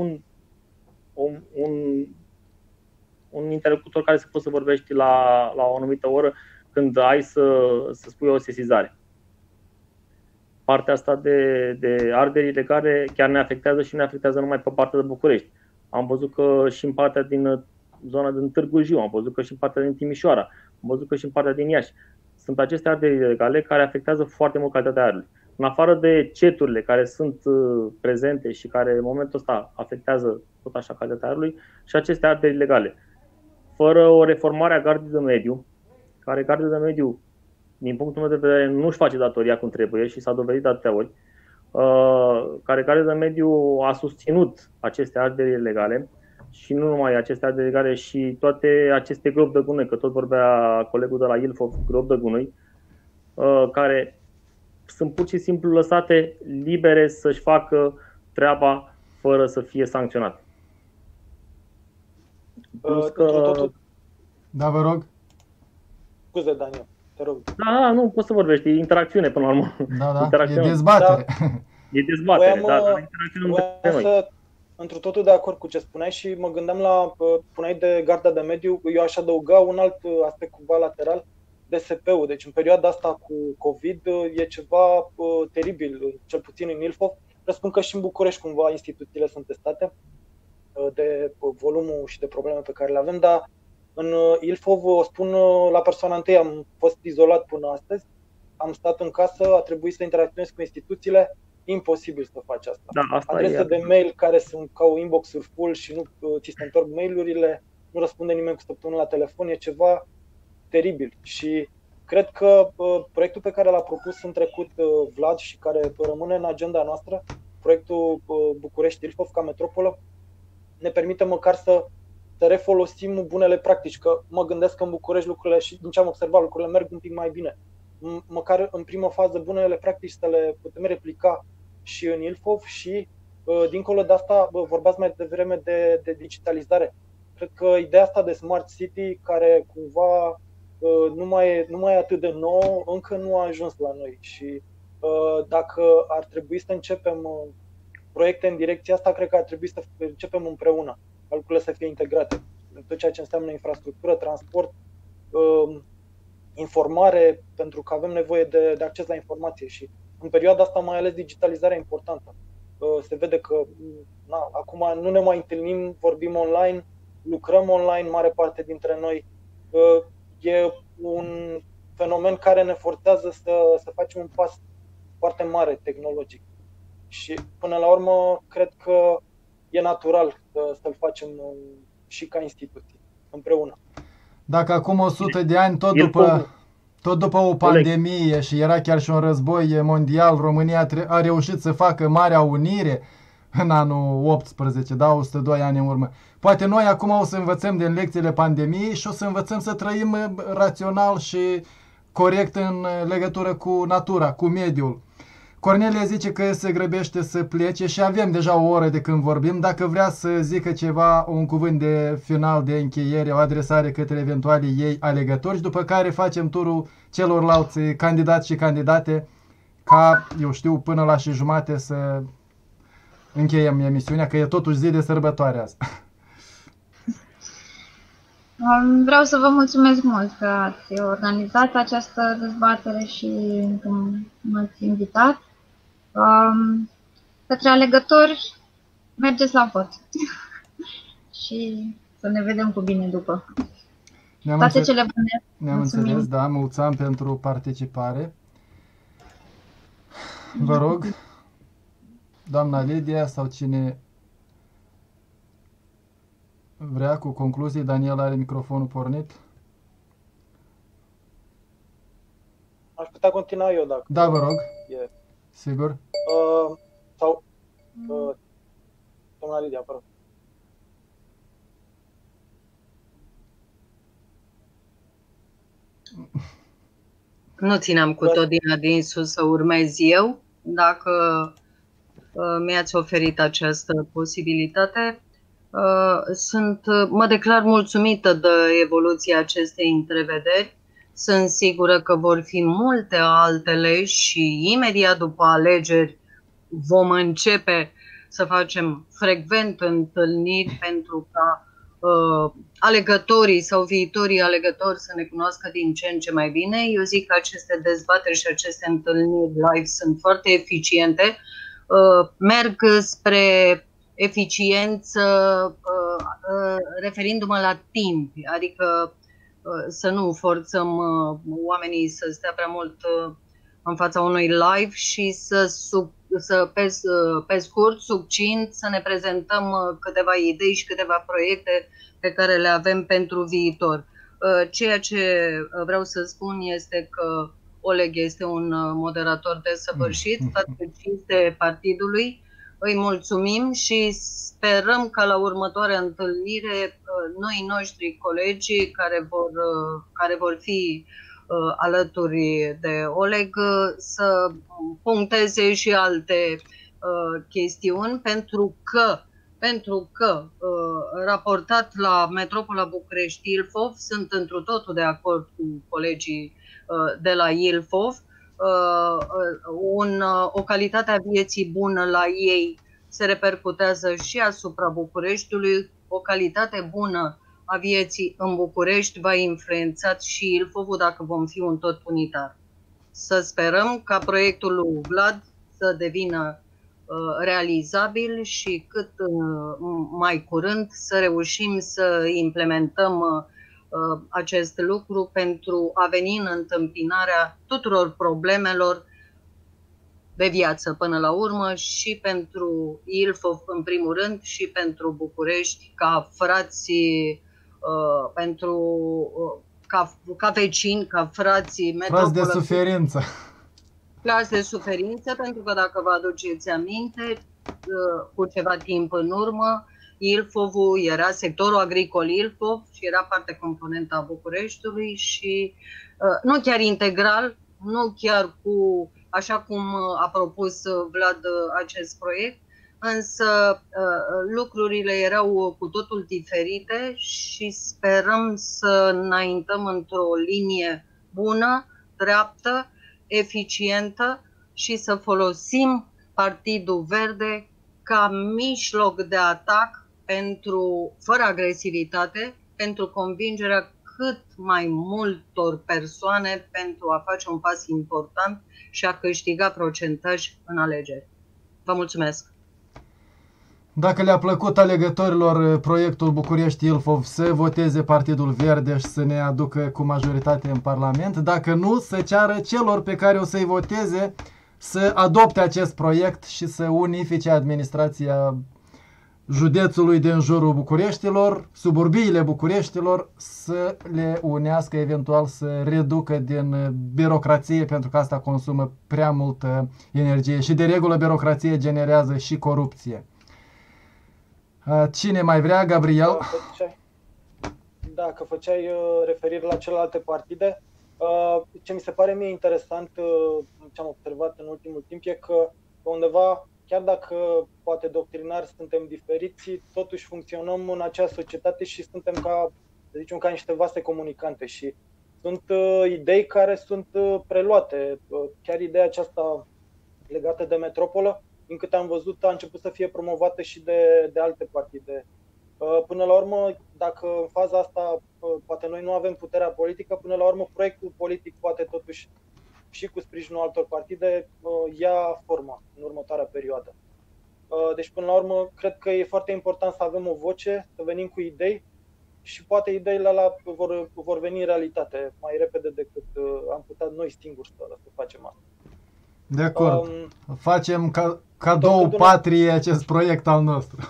un interlocutor care să poți să vorbești la o anumită oră când ai să spui o sesizare. Partea asta de arderi ilegale chiar ne afectează și ne afectează numai pe partea de București. Am văzut că și în partea din zona din Târgu Jiu, am văzut că și în partea din Timișoara, am văzut că și în partea din Iași. Sunt aceste arderi ilegale care afectează foarte mult calitatea aerului. În afară de ceturile care sunt prezente și care în momentul ăsta afectează tot așa calitatea aerului, și aceste arderi ilegale. Fără o reformare a gardei de mediu, care garda de mediu, din punctul meu de vedere, nu își face datoria cum trebuie și s-a dovedit de atâtea ori, care garda de mediu a susținut aceste arderi ilegale și nu numai aceste arderi ilegale, și toate aceste gropi de gunoi, că tot vorbea colegul de la Ilfov, gropi de gunoi, care sunt pur și simplu lăsate libere să-și facă treaba fără să fie sancționate. Da, vă rog. Scuze, Daniel, te rog. Da, nu poți să vorbești, e interacțiune până la urmă. Da, e dezbatere. Da. E dezbatere, dar interacțiune între noi. Întru totul de acord cu ce spuneai și mă gândeam la, spuneai de garda de mediu, eu aș adăuga un alt aspect cumva lateral, DSP-ul. Deci în perioada asta cu COVID e ceva teribil, cel puțin în Ilfov. Presupun că și în București cumva instituțiile sunt testate de volumul și de probleme pe care le avem, dar în Ilfov, o spun la persoana întâi, am fost izolat până astăzi, am stat în casă, a trebuit să interacționez cu instituțiile, imposibil să faci asta. Da, asta adrese de mail care sunt ca o inbox-uri full și nu ți se întorc mail-urile, nu răspunde nimeni cu săptămâni la telefon, e ceva teribil. Și cred că proiectul pe care l-a propus în trecut Vlad și care rămâne în agenda noastră, proiectul București-Ilfov ca metropolă, ne permite măcar să refolosim bunele practici, că mă gândesc că în București lucrurile, și din ce am observat, lucrurile merg un pic mai bine. Măcar în primă fază bunele practici să le putem replica și în Ilfov și dincolo de asta vorbeați mai devreme de digitalizare. Cred că ideea asta de Smart City, care cumva nu mai e atât de nou, încă nu a ajuns la noi și dacă ar trebui să începem proiecte în direcția asta, cred că ar trebui să începem împreună, ca lucrurile să fie integrate. Tot ceea ce înseamnă infrastructură, transport, informare, pentru că avem nevoie de acces la informație și în perioada asta mai ales digitalizarea e importantă. Se vede că acum nu ne mai întâlnim, vorbim online, lucrăm online, mare parte dintre noi. E un fenomen care ne forțează să facem un pas foarte mare tehnologic. Și până la urmă, cred că e natural să-l facem și ca instituții, împreună. Dacă acum 100 de ani, tot după o pandemie și era chiar și un război mondial, România a reușit să facă Marea Unire în anul 18, da, 102 ani în urmă. Poate noi acum o să învățăm din lecțiile pandemiei și o să învățăm să trăim rațional și corect în legătură cu natura, cu mediul. Cornelia zice că se grăbește să plece și avem deja o oră de când vorbim. Dacă vrea să zică ceva, un cuvânt de final, de încheiere, o adresare către eventualii ei alegători și după care facem turul celorlalți candidați și candidate ca, eu știu, până la 1:30 să încheiem emisiunea, că e totuși zi de sărbătoare asta. Vreau să vă mulțumesc mult că ați organizat această dezbatere și că m-ați invitat. Către alegători, mergeți la vot și să ne vedem cu bine după. Toate cele bune. Ne-am înțeles, da, mulțumim pentru participare. Vă rog, doamna Lidia sau cine vrea cu concluzii. Daniel are microfonul pornit. Aș putea continua eu dacă... Da, vă rog. Sigur. Sau... doamna Lidia, vă rog. Nu țineam cu tot din adinsul să urmez eu. Dacă mi-ați oferit această posibilitate, Mă declar mulțumită de evoluția acestei întrevederi. Sunt sigură că vor fi multe altele și imediat după alegeri vom începe să facem frecvent întâlniri pentru ca alegătorii sau viitorii alegători să ne cunoască din ce în ce mai bine. Eu zic că aceste dezbateri și aceste întâlniri live sunt foarte eficiente, merg spre eficiență referindu-mă la timp, adică să nu forțăm oamenii să stea prea mult în fața unui live și pe scurt, succint, să ne prezentăm câteva idei și câteva proiecte pe care le avem pentru viitor. Ceea ce vreau să spun este că Oleg este un moderator desăvârșit, toate cinste partidului. Îi mulțumim și sperăm ca la următoarea întâlnire noi noștri colegi care vor fi alături de Oleg să puncteze și alte chestiuni, pentru că raportat la Metropola București-Ilfov, sunt întru totul de acord cu colegii de la Ilfov, o calitate a vieții bună la ei se repercutează și asupra Bucureștiului, o calitate bună a vieții în București va influența și Ilfovul dacă vom fi un tot unitar. Să sperăm ca proiectul lui Vlad să devină realizabil și cât mai curând să reușim să implementăm acest lucru pentru a veni în întâmpinarea tuturor problemelor de viață până la urmă și pentru Ilfov în primul rând și pentru București ca frații, ca vecini, ca frații, frați de suferință. Frați de suferință, pentru că dacă vă aduceți aminte, cu ceva timp în urmă, Ilfovul era sectorul agricol Ilfov și era parte componentă a Bucureștiului și nu chiar integral, nu chiar cu, așa cum a propus Vlad acest proiect, însă lucrurile erau cu totul diferite și sperăm să înaintăm într-o linie bună, dreaptă, eficientă și să folosim Partidul Verde ca mijloc de atac fără agresivitate, pentru convingerea cât mai multor persoane pentru a face un pas important și a câștiga procentaj în alegeri. Vă mulțumesc! Dacă le-a plăcut alegătorilor proiectul București-Ilfov, să voteze Partidul Verde și să ne aducă cu majoritate în Parlament. Dacă nu, să ceară celor pe care o să-i voteze să adopte acest proiect și să unifice administrația județului din jurul Bucureștilor, suburbiile Bucureștilor, să le unească, eventual să reducă din birocrație, pentru că asta consumă prea multă energie și de regulă birocrație generează și corupție. Cine mai vrea? Gabriel? Dacă făceai referire la celelalte partide, ce mi se pare mie interesant, ce am observat în ultimul timp, e că undeva, chiar dacă poate doctrinar suntem diferiți, totuși funcționăm în acea societate și suntem ca niște vase comunicante și sunt idei care sunt preluate. Chiar ideea aceasta legată de metropolă, din câte am văzut, a început să fie promovată și de alte partide. Până la urmă, dacă în faza asta poate noi nu avem puterea politică, până la urmă proiectul politic poate totuși și cu sprijinul altor partide ia forma în următoarea perioadă. Deci până la urmă cred că e foarte important să avem o voce, să venim cu idei și poate ideile alea vor veni în realitate mai repede decât am putea noi singuri să facem asta. De acord. Facem cadou patriei acest proiect al nostru.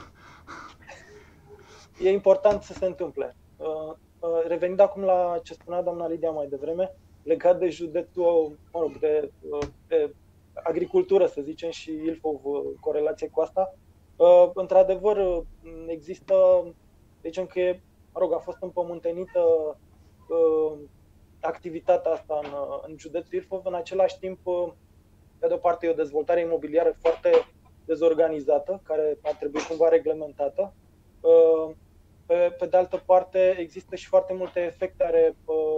E important să se întâmple. Revenind acum la ce spunea doamna Lidia mai devreme, legat de județul, de agricultură, să zicem, și Ilfov, corelație cu asta, într-adevăr există, zicem că a fost împământenită activitatea asta în județul Ilfov, în același timp, pe de o parte, e o dezvoltare imobiliară foarte dezorganizată, care ar trebui cumva reglementată, Pe de altă parte, există și foarte multe efecte ale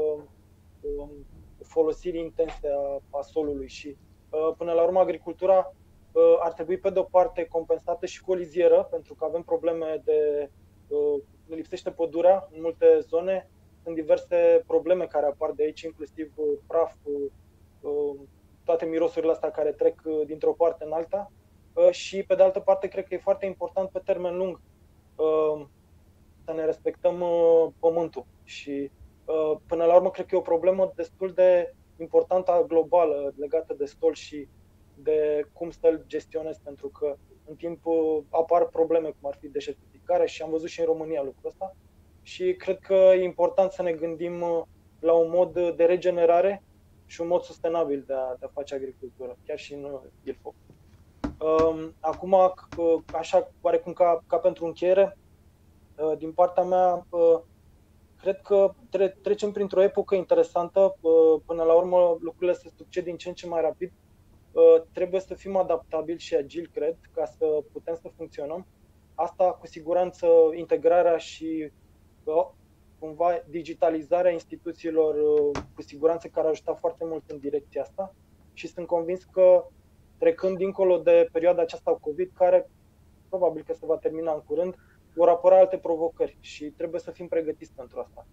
folosirii intense a solului și până la urmă agricultura ar trebui pe de-o parte compensată și cu o lizieră, pentru că avem probleme ne lipsește pădurea în multe zone, sunt diverse probleme care apar de aici, inclusiv praf, toate mirosurile astea care trec dintr-o parte în alta și pe de altă parte cred că e foarte important pe termen lung să ne respectăm pământul și până la urmă cred că e o problemă destul de importantă globală legată de sol și de cum să-l gestionezi, pentru că în timp apar probleme cum ar fi deșertificarea și am văzut și în România lucrul ăsta și cred că e important să ne gândim la un mod de regenerare și un mod sustenabil de a face agricultură, chiar și în Ilfov. Acum, așa oarecum ca pentru încheiere, din partea mea, cred că trecem printr-o epocă interesantă, până la urmă lucrurile se succed din ce în ce mai rapid. Trebuie să fim adaptabili și agili, cred, ca să putem să funcționăm. Asta, cu siguranță, integrarea și cumva digitalizarea instituțiilor, cu siguranță care a ajutat foarte mult în direcția asta și sunt convins că trecând dincolo de perioada aceasta COVID, care probabil că se va termina în curând, vor apărea alte provocări și trebuie să fim pregătiți pentru asta.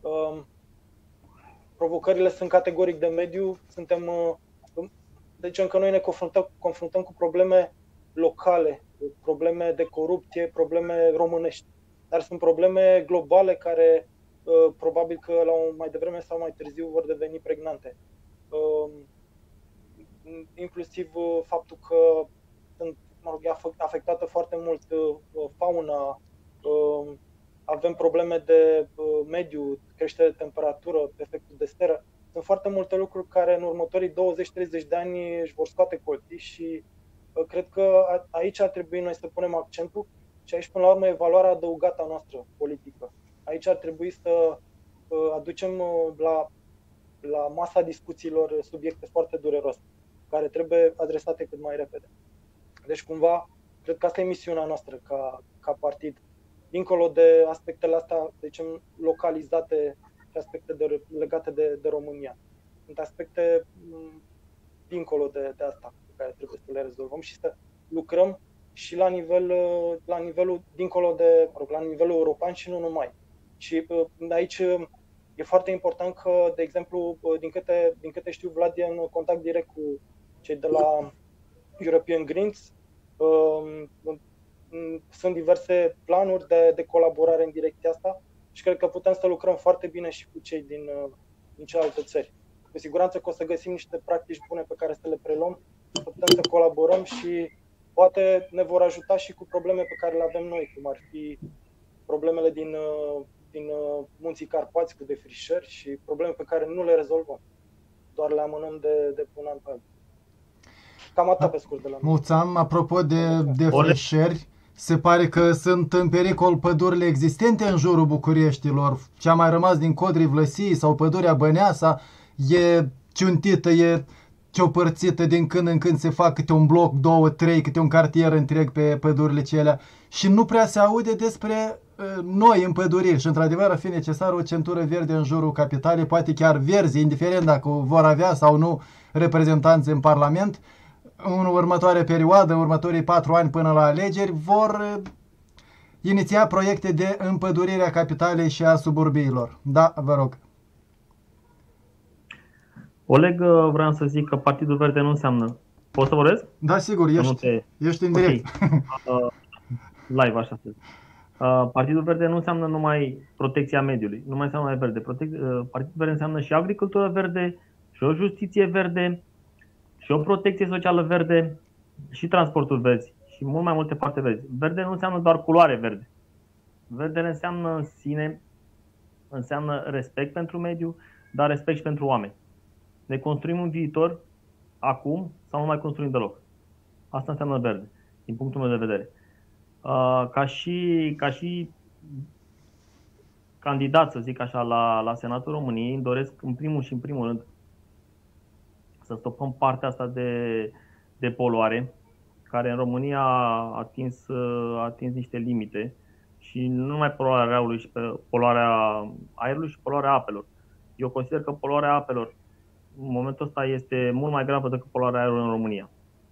Provocările sunt categoric de mediu, deci încă noi ne confruntăm cu probleme locale, probleme de corupție, probleme românești, dar sunt probleme globale care probabil că mai devreme sau mai târziu vor deveni pregnante. Inclusiv faptul că e afectată foarte mult fauna, avem probleme de mediu, creștere de temperatură, efectul de seră. Sunt foarte multe lucruri care în următorii 20-30 de ani își vor scoate colții și cred că aici ar trebui noi să punem accentul și aici până la urmă e valoarea adăugată a noastră politică. Aici ar trebui să aducem la masa discuțiilor subiecte foarte dureroase, care trebuie adresate cât mai repede. Deci cumva, cred că asta e misiunea noastră ca partid. Dincolo de aspectele astea, de ce localizate și aspecte legate de România. Sunt aspecte dincolo de asta pe care trebuie să le rezolvăm și să lucrăm și la nivelul dincolo la nivelul european și nu numai. Și aici e foarte important că, de exemplu, din câte știu, Vlad e în contact direct cu cei de la European Greens. Sunt diverse planuri de colaborare în direcția asta și cred că putem să lucrăm foarte bine și cu cei din celelalte țări. Cu siguranță că o să găsim niște practici bune pe care să le preluăm, să putem să colaborăm și poate ne vor ajuta și cu probleme pe care le avem noi, cum ar fi problemele din Munții Carpați cu defrișări și probleme pe care nu le rezolvăm, doar le amânăm de un an pe altul. Cam atât pe scurt de la mine. Mulțumim. Apropo de defrișări, se pare că sunt în pericol pădurile existente în jurul Bucureștilor. Ce a mai rămas din Codrii Vlăsii sau pădurea Băneasa e ciuntită, e ciopărțită, din când în când se fac câte un bloc, 2, 3, câte un cartier întreg pe pădurile celea și nu prea se aude despre noi împăduriri și într-adevăr ar fi necesară o centură verde în jurul capitalei, poate chiar verzi, indiferent dacă vor avea sau nu reprezentanți în Parlament. În următoarea perioadă, în următorii 4 ani până la alegeri, vor iniția proiecte de împădurire a capitalei și a suburbiilor. Da, vă rog. Oleg, vreau să zic că Partidul Verde nu înseamnă... Poți să vorbesc? Da, sigur, ești în direct. Okay. Live, așa să zic. Partidul Verde nu înseamnă numai protecția mediului, nu mai înseamnă numai verde. Partidul Verde înseamnă și agricultură verde, și o justiție verde, și o protecție socială verde, și transportul verde, și mult mai multe parte verzi. Verde nu înseamnă doar culoare verde. Verde înseamnă în sine, înseamnă respect pentru mediu, dar respect și pentru oameni. Ne construim un viitor acum sau nu mai construim deloc. Asta înseamnă verde, din punctul meu de vedere. Ca și candidat, să zic așa, la Senatul României, îmi doresc în primul rând să stopăm partea asta de poluare, care în România a atins niște limite Și nu numai poluarea aerului, și poluarea aerului și poluarea apelor. Eu consider că poluarea apelor în momentul ăsta este mult mai gravă decât poluarea aerului în România.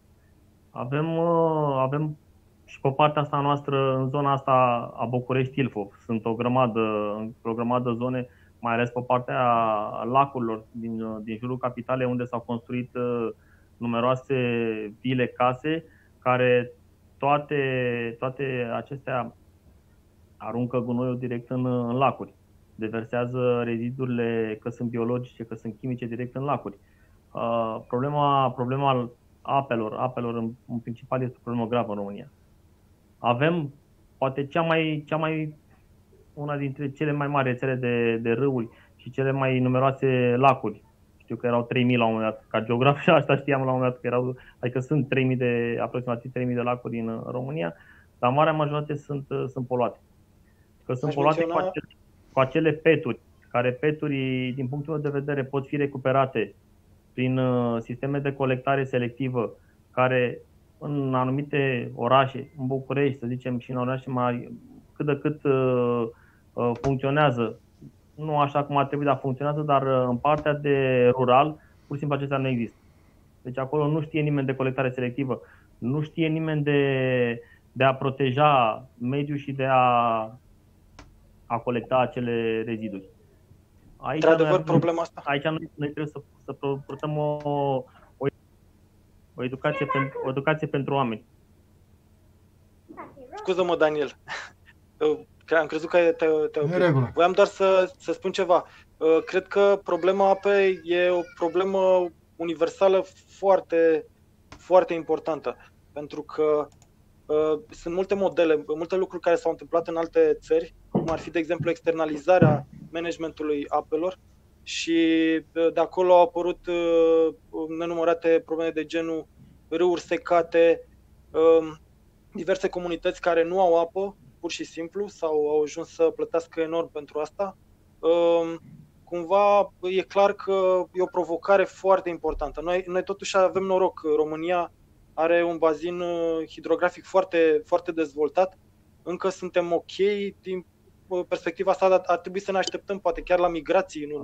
Avem și pe partea asta noastră, în zona asta a București-Ilfov, sunt o grămadă zone, mai ales pe partea lacurilor din jurul capitalei, unde s-au construit numeroase vile, case, care toate acestea aruncă gunoiul direct în lacuri. Deversează rezidurile, că sunt biologice, că sunt chimice, direct în lacuri. Problema apelor în principal este o problemă gravă în România. Avem poate una dintre cele mai mari rețele de râuri și cele mai numeroase lacuri. Știu că erau 3000 la un moment dat, ca geograf și asta știam la un moment dat că erau, adică sunt aproximativ 3000 de lacuri în România, dar marea majoritate sunt poluate. Că sunt poluate cu acele peturi, care peturi, din punctul meu de vedere, pot fi recuperate prin sisteme de colectare selectivă, care în anumite orașe, în București, să zicem, și în orașe mai cât de cât funcționează. Nu așa cum ar trebui, dar funcționează, dar în partea de rural, pur și simplu acestea nu există. Deci acolo nu știe nimeni de colectare selectivă, nu știe nimeni de a proteja mediul și de a colecta acele reziduri. Într-adevăr, problema asta. Aici noi trebuie să purtăm o educație pentru oameni. Scuză-mă, Daniel. Am crezut că te-ai oprit. Voiam doar să spun ceva. Cred că problema apei e o problemă universală foarte, foarte importantă. Pentru că sunt multe modele, multe lucruri care s-au întâmplat în alte țări, cum ar fi, de exemplu, externalizarea managementului apelor, și de acolo au apărut nenumărate probleme de genul râuri secate, diverse comunități care nu au apă, pur și simplu, sau au ajuns să plătească enorm pentru asta. Cumva e clar că e o provocare foarte importantă. Noi totuși avem noroc. România are un bazin hidrografic foarte, foarte dezvoltat. Încă suntem ok din perspectiva asta, dar ar trebui să ne așteptăm poate chiar la migrații în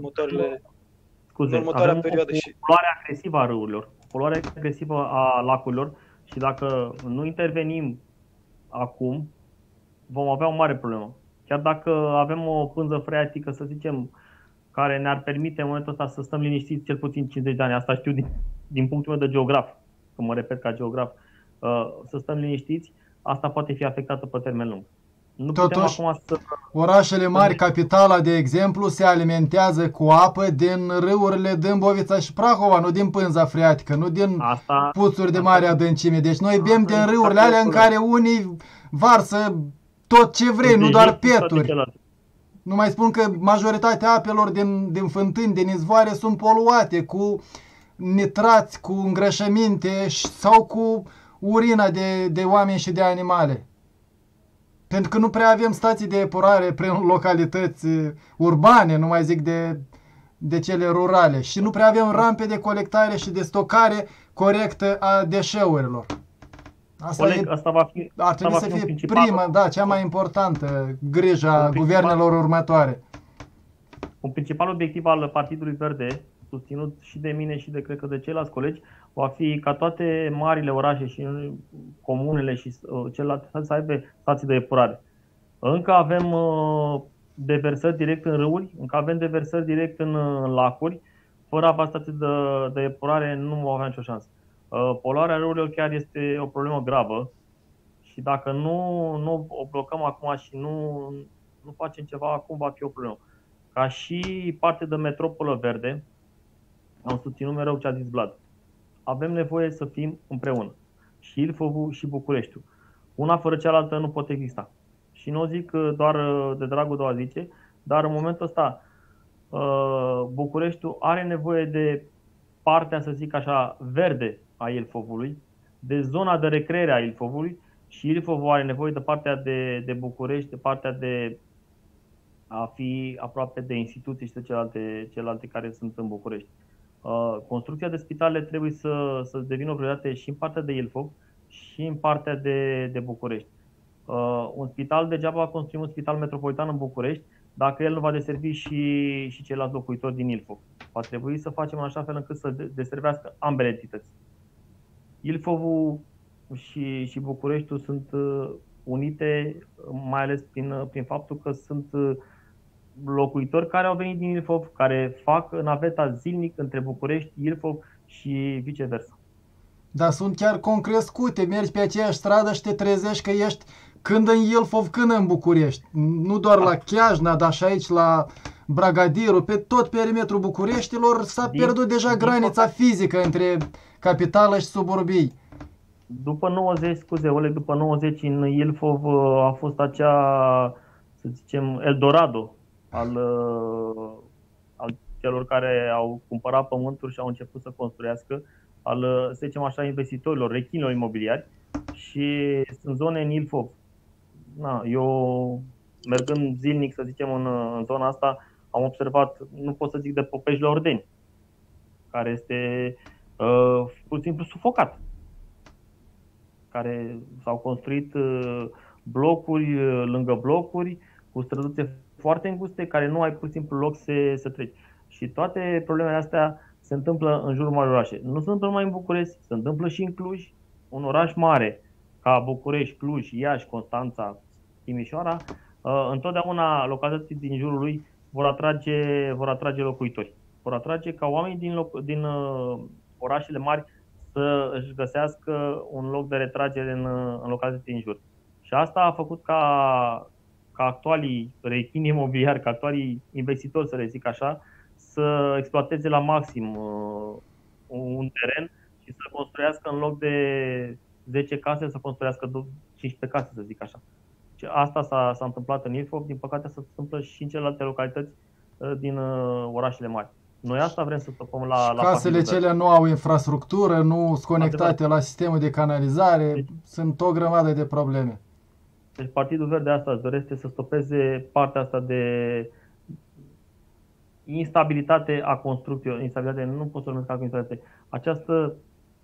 următoarea perioadă. Poluarea agresivă a râurilor, poluarea agresivă a lacurilor, și dacă nu intervenim acum, vom avea o mare problemă. Chiar dacă avem o pânză freatică, să zicem, care ne-ar permite în momentul ăsta să stăm liniștiți cel puțin 50 de ani, asta știu din punctul meu de geograf, că mă repet ca geograf, să stăm liniștiți, asta poate fi afectată pe termen lung. Nu Totuși, orașele mari, capitala, de exemplu, se alimentează cu apă din râurile Dâmbovița și Prahova, nu din pânza freatică, nu din puțuri de mare adâncime. Deci noi bem din râurile alea în care unii varsă tot ce vrei, nu doar peturi. Nu mai spun că majoritatea apelor din fântâni, din izvoare, sunt poluate cu nitrați, cu îngrășăminte sau cu urina de oameni și de animale. Pentru că nu prea avem stații de epurare prin localități urbane, nu mai zic de cele rurale. Și nu prea avem rampe de colectare și de stocare corectă a deșeurilor. Asta ar trebui să fie prima, cea mai importantă grija guvernelor următoare. Un principal obiectiv al Partidului Verde, susținut și de mine și cred că de ceilalți colegi, va fi ca toate marile orașe și comunele și celelalte să aibă stații de epurare. Încă avem deversări direct în râuri, încă avem deversări direct în lacuri. Fără a avea stații de epurare nu vom avea nicio șansă. Poluarea râurilor chiar este o problemă gravă și dacă nu o blocăm acum și nu facem ceva, acum va fi o problemă. Ca și parte de metropolă verde, am susținut mereu ce a zis Vlad. Avem nevoie să fim împreună. Și Ilfovul și Bucureștiul. Una fără cealaltă nu pot exista. Și nu o zic doar de dragul de a zice, dar în momentul ăsta Bucureștiul are nevoie de partea, să zic așa, verde a Ilfovului, de zona de recreere a Ilfovului, și Ilfovul are nevoie de partea de București, de partea de a fi aproape de instituții și de celelalte care sunt în București. Construcția de spitale trebuie să devină o prioritate și în partea de Ilfov și în partea de București. Un spital degeaba construim un spital metropolitan în București dacă el nu va deservi și ceilalți locuitori din Ilfov. Va trebui să facem în așa fel încât să deservească ambele entități. Ilfovul și Bucureștiul sunt unite, mai ales prin faptul că sunt locuitori care au venit din Ilfov, care fac naveta zilnic între București, Ilfov și viceversa. Dar sunt chiar concrescute, mergi pe aceeași stradă și te trezești că ești când în Ilfov, când în București. Nu doar la Chiajna, dar și aici la Bragadiru, pe tot perimetrul Bucureștilor s-a pierdut deja granița fizică între capitală și suburbii. După 90, Oleg, după 90 în Ilfov a fost acea, să zicem, Eldorado al celor care au cumpărat pământuri și au început să construiască, să zicem așa, investitorilor, rechinilor imobiliari, și sunt zone în Ilfov. Eu, mergând zilnic, să zicem, în zona asta, am observat, nu pot să zic de Popești la Ordeni, care este pur și simplu sufocat, care s-au construit blocuri lângă blocuri, cu străduțe foarte înguste, care nu ai pur și simplu loc să treci. Și toate problemele astea se întâmplă în jurul marilor orașe. Nu se întâmplă numai în București, se întâmplă și în Cluj, un oraș mare ca București, Cluj, Iași, Constanța, Timișoara. Întotdeauna localitățile din jurul lui vor atrage locuitori. Vor atrage ca oamenii din orașele mari să își găsească un loc de retragere în localitățile din jur. Și asta a făcut ca actualii rechini imobiliari, ca actualii investitori, să le zic așa, să exploateze la maxim un teren și să construiască, în loc de 10 case, să construiască 15 case, să zic așa. Și asta s-a întâmplat în Ilfov, din păcate se întâmplă și în celelalte localități din orașele mari. Noi asta vrem să tocăm la casele cele nu au infrastructură, nu sunt conectate la sistemul de canalizare, sunt o grămadă de probleme. Deci Partidul Verde asta își dorește să stopeze partea asta de instabilitate a construcțiilor. Instabilitate, nu pot să numesc ca instabilitate. Această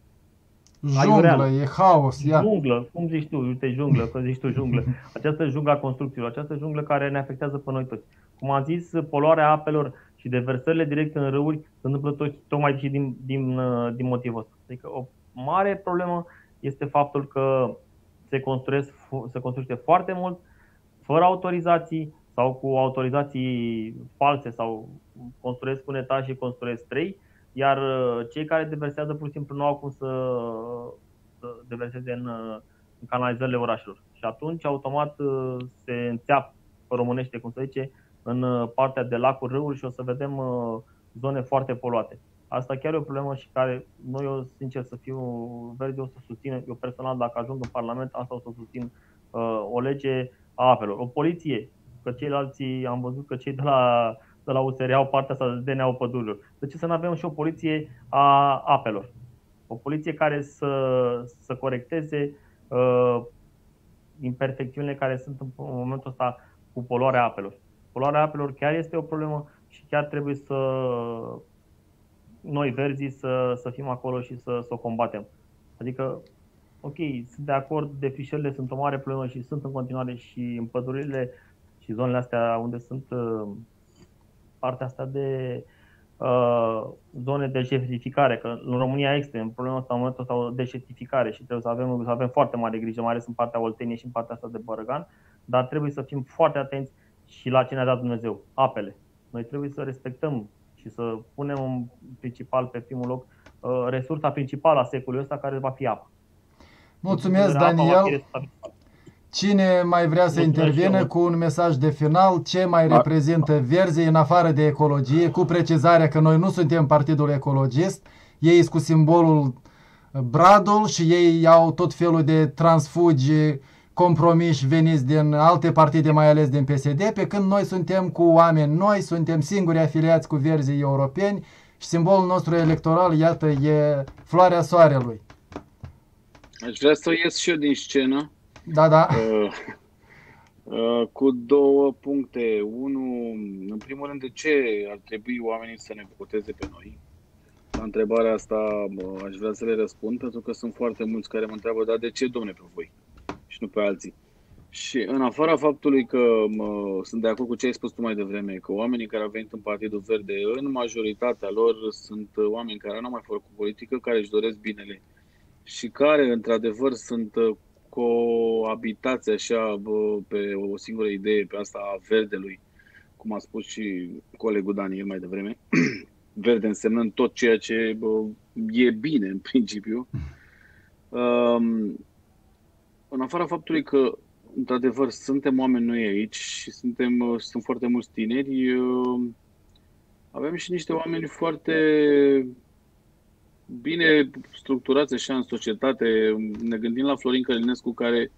junglă, e haos. Junglă, cum zici tu, uite junglă, că zici tu junglă. Această junglă a construcțiilor, această junglă care ne afectează pe noi toți. Cum am zis, poluarea apelor și deversările directe în râuri se întâmplă tocmai și din motivul ăsta. Adică o mare problemă este faptul că se construiește foarte mult, fără autorizații sau cu autorizații false, sau construiesc un etaj și construiesc 3, iar cei care deversează pur și simplu nu au cum să deverseze în canalizările orașelor. Și atunci automat se înțeapă, pe românește cum se zice, în partea de lacuri, râuri, și o să vedem zone foarte poluate. Asta chiar e o problemă și care noi, eu sincer să fiu verde, o să susțin, eu personal, dacă ajung în Parlament, asta o să susțin, o lege a apelor, o poliție, că ceilalți, am văzut că cei de la USR au partea asta de DNA-ul pădurilor. De ce să nu avem și o poliție a apelor? O poliție care să corecteze imperfecțiunile care sunt în momentul ăsta cu poluarea apelor. Poluarea apelor chiar este o problemă și chiar trebuie noi, verzii, să fim acolo și să o combatem. Adică, ok, sunt de acord, defrișările sunt o mare problemă și sunt în continuare, și în pădurile și zonele astea unde sunt partea asta de zone de deșertificare, că în România este în problema asta, în momentul ăsta, o deșertificare și trebuie să avem foarte mare grijă, mai ales în partea Olteniei și în partea asta de Bărăgan, dar trebuie să fim foarte atenți și la ce ne-a dat Dumnezeu, apele. Noi trebuie să respectăm și să punem în principal, pe primul loc, resursa principală a secolului ăsta, care va fi apa. Mulțumesc, Daniel. Cine mai vrea să intervină cu un mesaj de final? Ce mai reprezintă verzii în afară de ecologie? Cu precizarea că noi nu suntem Partidul Ecologist. Ei sunt cu simbolul bradul și ei au tot felul de transfugi compromiși veniți din alte partide, mai ales din PSD, pe când noi suntem cu oameni noi, suntem singuri afiliați cu verzii europeni și simbolul nostru electoral, iată, e floarea soarelui. Aș vrea să ies și eu din scenă. Da. Cu două puncte. Unu, în primul rând, de ce ar trebui oamenii să ne voteze pe noi? La întrebarea asta aș vrea să le răspund, pentru că sunt foarte mulți care mă întreabă, dar de ce, domne, pe voi și nu pe alții? Și în afara faptului că sunt de acord cu ce ai spus tu mai devreme, că oamenii care au venit în Partidul Verde, în majoritatea lor, sunt oameni care nu au mai făcut politică, care își doresc binele și care, într-adevăr, sunt coabitați așa pe o singură idee, pe asta a verdelui, cum a spus și colegul Daniel mai devreme, verde însemnând tot ceea ce e bine în principiu. În afara faptului că, într-adevăr, suntem oameni noi aici și sunt foarte mulți tineri, avem și niște oameni foarte bine structurați așa în societate. Ne gândim la Florin Călinescu, care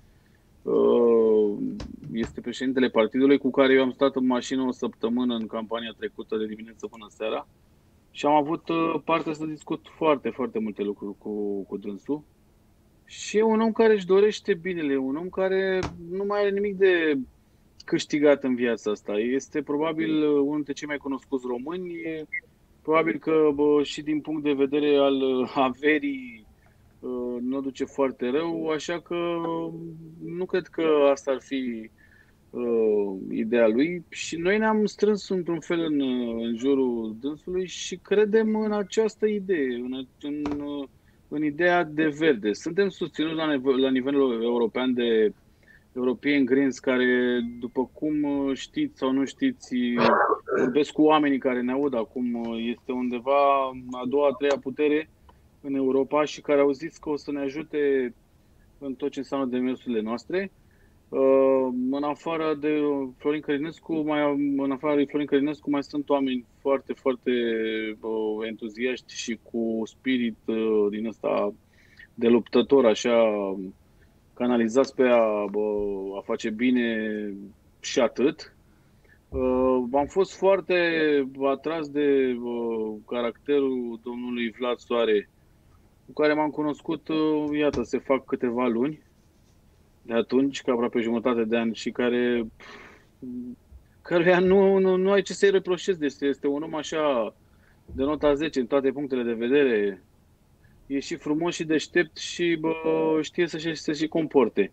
este președintele partidului, cu care eu am stat în mașină o săptămână în campania trecută, de dimineață până seara, și am avut parte să discut foarte, foarte multe lucruri cu dânsul. Și e un om care își dorește binele, un om care nu mai are nimic de câștigat în viața asta. Este probabil unul dintre cei mai cunoscuți români, probabil că și din punct de vedere al averii nu o duce foarte rău, așa că nu cred că asta ar fi ideea lui. Și noi ne-am strâns într-un fel în jurul dânsului și credem în această idee, în ideea de verde. Suntem susținuți la nivel european de European Greens, care, după cum știți sau nu știți, vorbesc cu oamenii care ne aud acum, este undeva a doua, a treia putere în Europa și care au zis că o să ne ajute în tot ce înseamnă demersurile noastre. În afară de Florin Călinescu, mai sunt oameni foarte, foarte entuziaști și cu spirit din ăsta de luptător, așa, canalizați pe a face bine și atât. Am fost foarte atras de caracterul domnului Vlad Soare, cu care m-am cunoscut, iată, se fac câteva luni de atunci, ca aproape jumătate de ani, și căruia nu ai ce să-i reproșezi. Deci este un om așa de nota 10 în toate punctele de vedere. E și frumos și deștept și știe să se și comporte.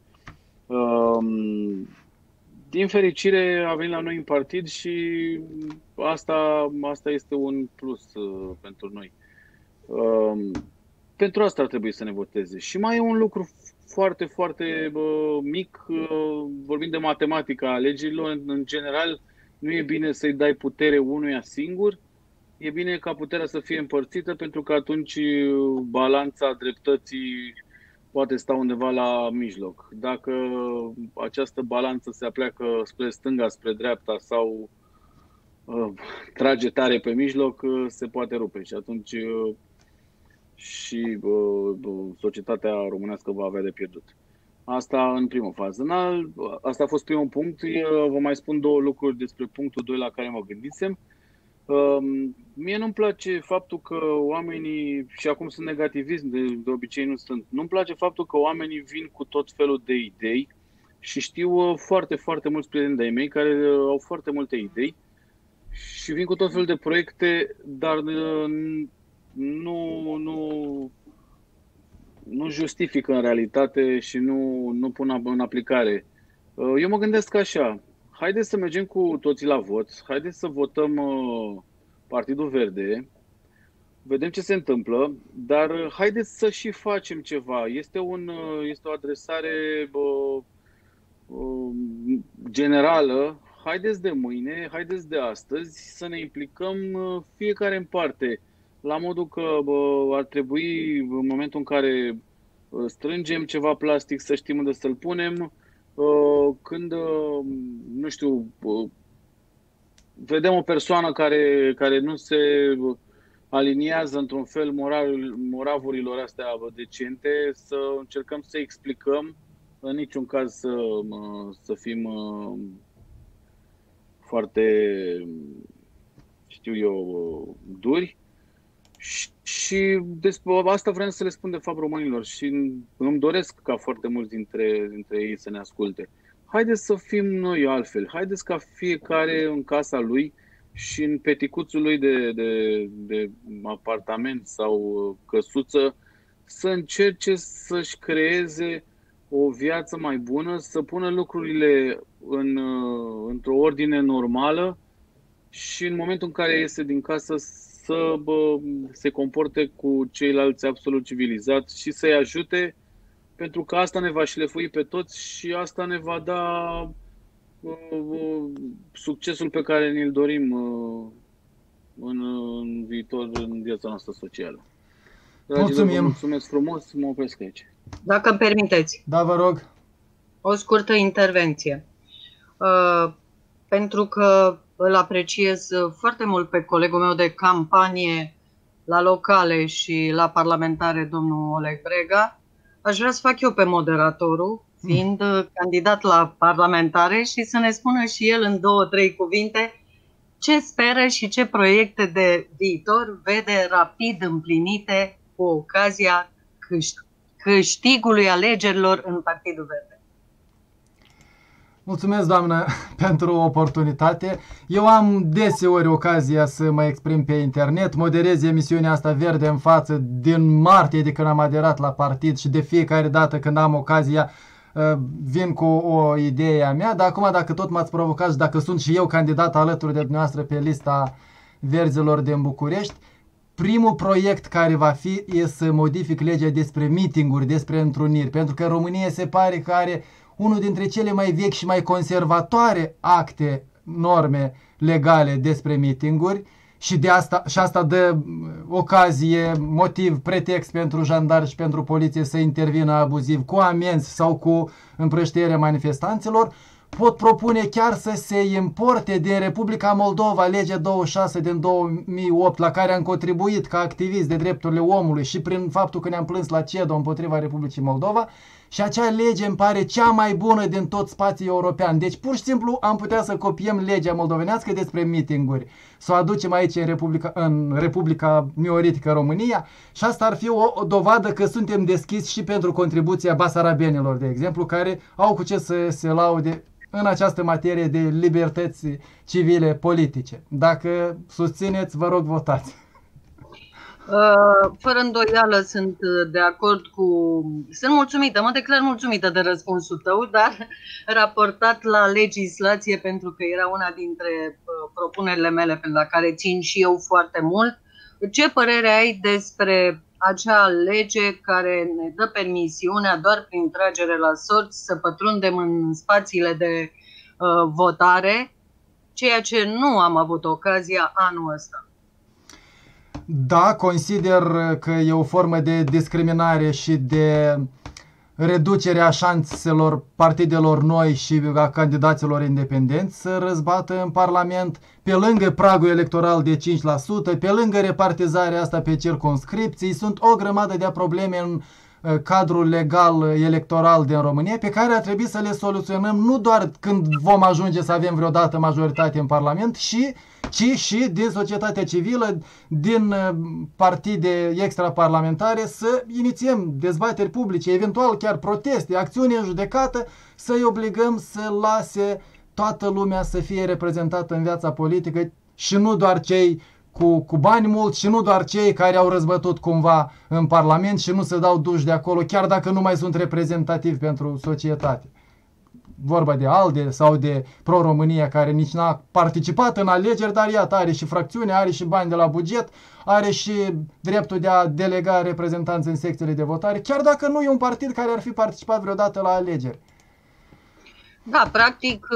Din fericire a venit la noi în partid și asta este un plus pentru noi. Pentru asta ar trebui să ne voteze. Și mai e un lucru foarte, foarte mic, vorbind de matematica alegerilor, în general nu e bine să-i dai putere unuia singur, e bine ca puterea să fie împărțită, pentru că atunci balanța dreptății poate sta undeva la mijloc. Dacă această balanță se apleacă spre stânga, spre dreapta sau trage tare pe mijloc, se poate rupe și atunci și societatea românească va avea de pierdut. Asta în primă fază. Asta a fost primul punct. Vă mai spun două lucruri despre punctul 2 la care mă gândisem. Mie nu-mi place faptul că oamenii, și acum sunt negativist, de obicei nu sunt, nu-mi place faptul că oamenii vin cu tot felul de idei și știu foarte, foarte mulți prieteni de-ai mei care au foarte multe idei și vin cu tot felul de proiecte, dar nu justifică în realitate și nu pun în aplicare. Eu mă gândesc așa, haideți să mergem cu toții la vot, haideți să votăm Partidul Verde, vedem ce se întâmplă, dar haideți să și facem ceva. Este o adresare generală. Haideți de mâine, haideți de astăzi să ne implicăm fiecare în parte, la modul că ar trebui, în momentul în care strângem ceva plastic, să știm unde să-l punem. Când, nu știu, vedem o persoană care nu se aliniază într-un fel moravurilor astea decente, să încercăm să explicăm, în niciun caz să fim foarte, știu eu, duri. Și despre asta vreau să le spun de fapt românilor și îmi doresc ca foarte mulți dintre ei să ne asculte. Haideți să fim noi altfel, haideți ca fiecare în casa lui și în peticuțul lui de apartament sau căsuță să încerce să-și creeze o viață mai bună, să pună lucrurile într-o ordine normală și în momentul în care iese din casă să se comporte cu ceilalți absolut civilizat și să-i ajute, pentru că asta ne va șlefui pe toți și asta ne va da succesul pe care ne-l dorim în viitor, în viața noastră socială. Mulțumim. Vă mulțumesc frumos, mă opresc aici. Dacă îmi permiteți. Da, vă rog. O scurtă intervenție. Pentru că îl apreciez foarte mult pe colegul meu de campanie la locale și la parlamentare, domnul Oleg Brega, aș vrea să fac eu pe moderatorul, fiind candidat la parlamentare, și să ne spună și el în 2-3 cuvinte ce speră și ce proiecte de viitor vede rapid împlinite cu ocazia câștigului alegerilor în Partidul Verde. Mulțumesc, doamnă, pentru oportunitate. Eu am deseori ocazia să mă exprim pe internet, moderez emisiunea asta Verde în față din martie de când am aderat la partid și de fiecare dată când am ocazia vin cu o idee a mea, dar acum dacă tot m-ați provocat și dacă sunt și eu candidat alături de dumneavoastră pe lista Verzilor din București, primul proiect care va fi e să modific legea despre meeting-uri, despre întruniri, pentru că România se pare că are unul dintre cele mai vechi și mai conservatoare acte, norme legale despre meeting-uri și asta dă ocazie, motiv, pretext pentru jandarmi și pentru poliție să intervină abuziv cu amenzi sau cu împrăștierea manifestanților. Pot propune chiar să se importe din Republica Moldova legea 26 din 2008, la care am contribuit ca activist de drepturile omului și prin faptul că ne-am plâns la CEDO împotriva Republicii Moldova, și acea lege îmi pare cea mai bună din tot spațiul european. Deci pur și simplu am putea să copiem legea moldovenească despre meeting-uri, să o aducem aici în Republica Mioritică România, și asta ar fi o dovadă că suntem deschiși și pentru contribuția basarabenilor, de exemplu, care au cu ce să se laude în această materie de libertăți civile politice. Dacă susțineți, vă rog, votați. Fără îndoială sunt de acord sunt mulțumită, mă declar mulțumită de răspunsul tău, dar raportat la legislație, pentru că era una dintre propunerile mele la care țin și eu foarte mult. Ce părere ai despre acea lege care ne dă permisiunea doar prin tragere la sorți să pătrundem în spațiile de votare, ceea ce nu am avut ocazia anul ăsta? Da, consider că e o formă de discriminare și de reducerea șanselor partidelor noi și a candidaților independenți să răzbată în Parlament, pe lângă pragul electoral de 5%, pe lângă repartizarea asta pe circumscripții. Sunt o grămadă de probleme în cadrul legal electoral din România pe care ar trebui să le soluționăm nu doar când vom ajunge să avem vreodată majoritate în Parlament, ci și din societatea civilă, din partide extraparlamentare, să inițiem dezbateri publice, eventual chiar proteste, acțiuni în judecată, să-i obligăm să lase toată lumea să fie reprezentată în viața politică și nu doar cei cu bani mulți și nu doar cei care au răzbătut cumva în Parlament și nu se dau duși de acolo, chiar dacă nu mai sunt reprezentativi pentru societate. Vorba de ALDE sau de Pro-România, care nici n-a participat în alegeri, dar iată, are și fracțiune, are și bani de la buget, are și dreptul de a delega reprezentanți în secțiile de votare, chiar dacă nu e un partid care ar fi participat vreodată la alegeri. Da, practic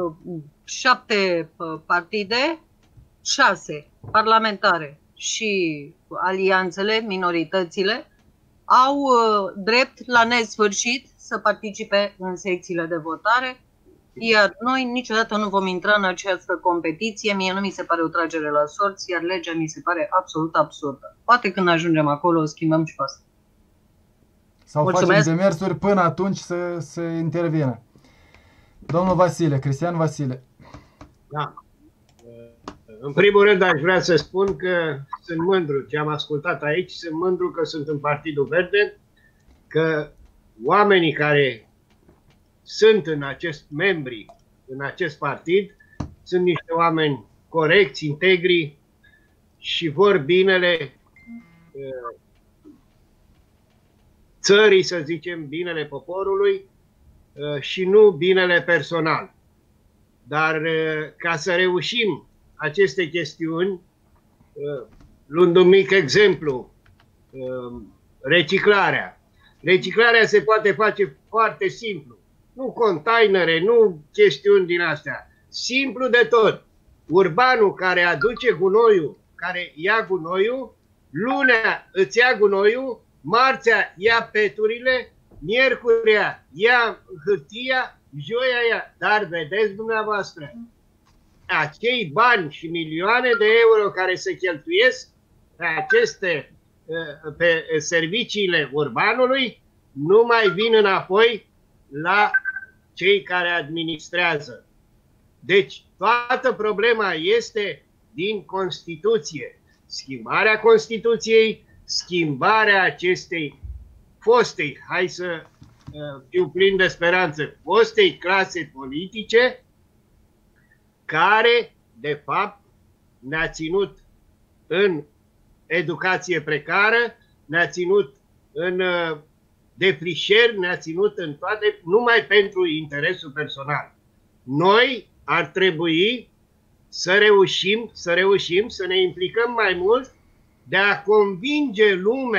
7 partide, 6 parlamentare și alianțele, minoritățile, au drept la nesfârșit să participe în secțiile de votare, iar noi niciodată nu vom intra în această competiție. Mie nu mi se pare o tragere la sorți, iar legea mi se pare absolut absurdă. Poate când ajungem acolo o schimbăm și pe asta. Sau facem demersuri până atunci să intervină. Domnul Vasile, Cristian Vasile. Da. În primul rând aș vrea să spun că sunt mândru ce am ascultat aici, sunt mândru că sunt în Partidul Verde, că oamenii care sunt membri în acest partid sunt niște oameni corecți, integri și vor binele țării, să zicem, binele poporului și nu binele personal. Dar ca să reușim aceste chestiuni, luând un mic exemplu, reciclarea. Reciclarea se poate face foarte simplu. Nu containere, nu chestiuni din astea. Simplu de tot. Urbanul care aduce gunoiul, care ia gunoiul, lunea îți ia gunoiul, marțea ia peturile, miercurea ia hârtia, joia ia. Dar vedeți dumneavoastră, acei bani și milioane de euro care se cheltuiesc pe serviciile urbanului nu mai vin înapoi la cei care administrează. Deci toată problema este din Constituție. Schimbarea Constituției, schimbarea acestei fostei, hai să fiu plin de speranță, fostei clase politice care, de fapt, ne-a ținut în educație precară, ne-a ținut în defrișeri, ne-a ținut în toate, numai pentru interesul personal. Noi ar trebui să reușim să ne implicăm mai mult de a convinge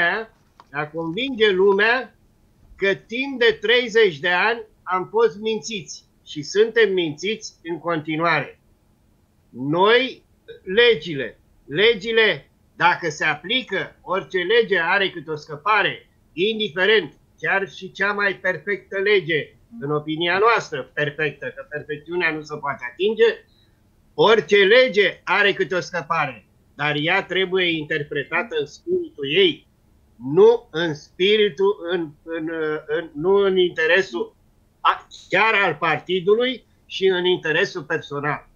lumea că timp de 30 de ani am fost mințiți și suntem mințiți în continuare. Noi, legile, dacă se aplică, orice lege are câte o scăpare, indiferent, chiar și cea mai perfectă lege, în opinia noastră perfectă, că perfecțiunea nu se poate atinge, orice lege are câte o scăpare, dar ea trebuie interpretată în spiritul ei, nu în spiritul, nu în interesul chiar al partidului și în interesul personal.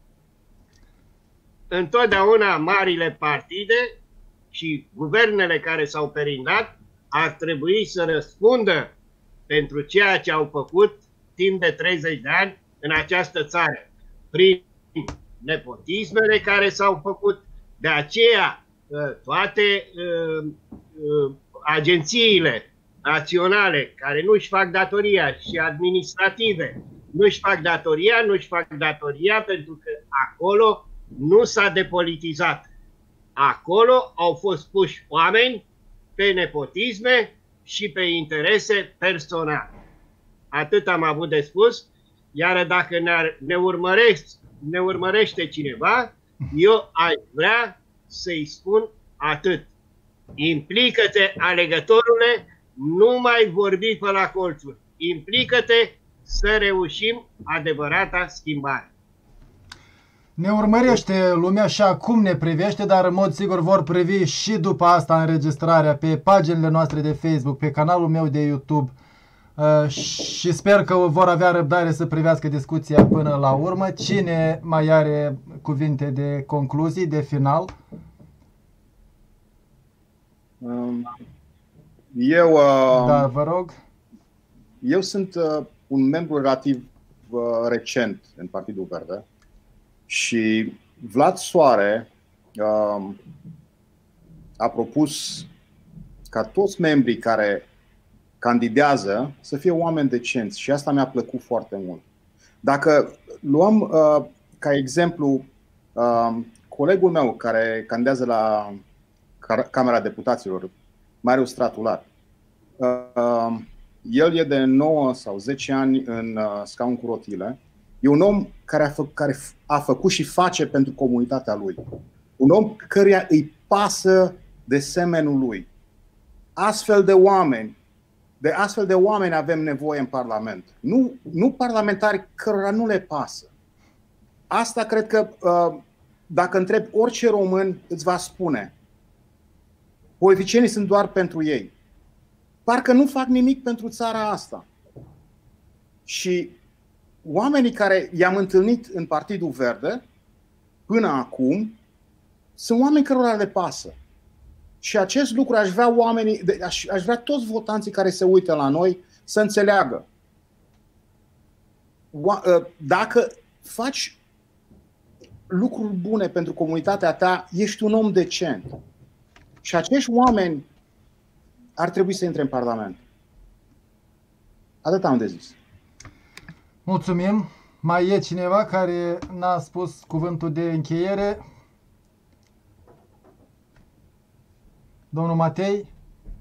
Întotdeauna marile partide și guvernele care s-au perindat ar trebui să răspundă pentru ceea ce au făcut timp de 30 de ani în această țară, prin nepotismele care s-au făcut. De aceea toate agențiile naționale care nu-și fac datoria și administrative nu-și fac datoria pentru că acolo nu s-a depolitizat. Acolo au fost puși oameni pe nepotisme și pe interese personale. Atât am avut de spus, iar dacă ne urmărește cineva, eu aș vrea să-i spun atât. Implică-te, alegătorule, nu mai vorbi pe la colțuri. Implică-te să reușim adevărata schimbare. Ne urmărește lumea și acum ne privește, dar în mod sigur vor privi și după asta înregistrarea pe paginile noastre de Facebook, pe canalul meu de YouTube și sper că vor avea răbdare să privească discuția până la urmă. Cine mai are cuvinte de concluzii, de final? Da, vă rog. Eu sunt un membru relativ recent în Partidul Verde și Vlad Soare a propus ca toți membrii care candidează să fie oameni decenți și asta mi-a plăcut foarte mult. Dacă luăm ca exemplu colegul meu care candidează la Camera Deputaților, Marius Stratulat, el e de 9 sau 10 ani în scaun cu rotile. E un om care a făcut și face pentru comunitatea lui. Un om căruia îi pasă de semenul lui. De astfel de oameni avem nevoie în Parlament. Nu parlamentari cărora nu le pasă. Asta cred că, dacă întreb orice român, îți va spune. Politicienii sunt doar pentru ei. Parcă nu fac nimic pentru țara asta. Și oamenii care i-am întâlnit în Partidul Verde până acum sunt oameni cărora le pasă. Și acest lucru aș vrea toți votanții care se uită la noi să înțeleagă. Dacă faci lucruri bune pentru comunitatea ta, ești un om decent. Și acești oameni ar trebui să intre în Parlament. Atât am de zis. Mulțumim. Mai e cineva care n-a spus cuvântul de încheiere? Domnul Matei?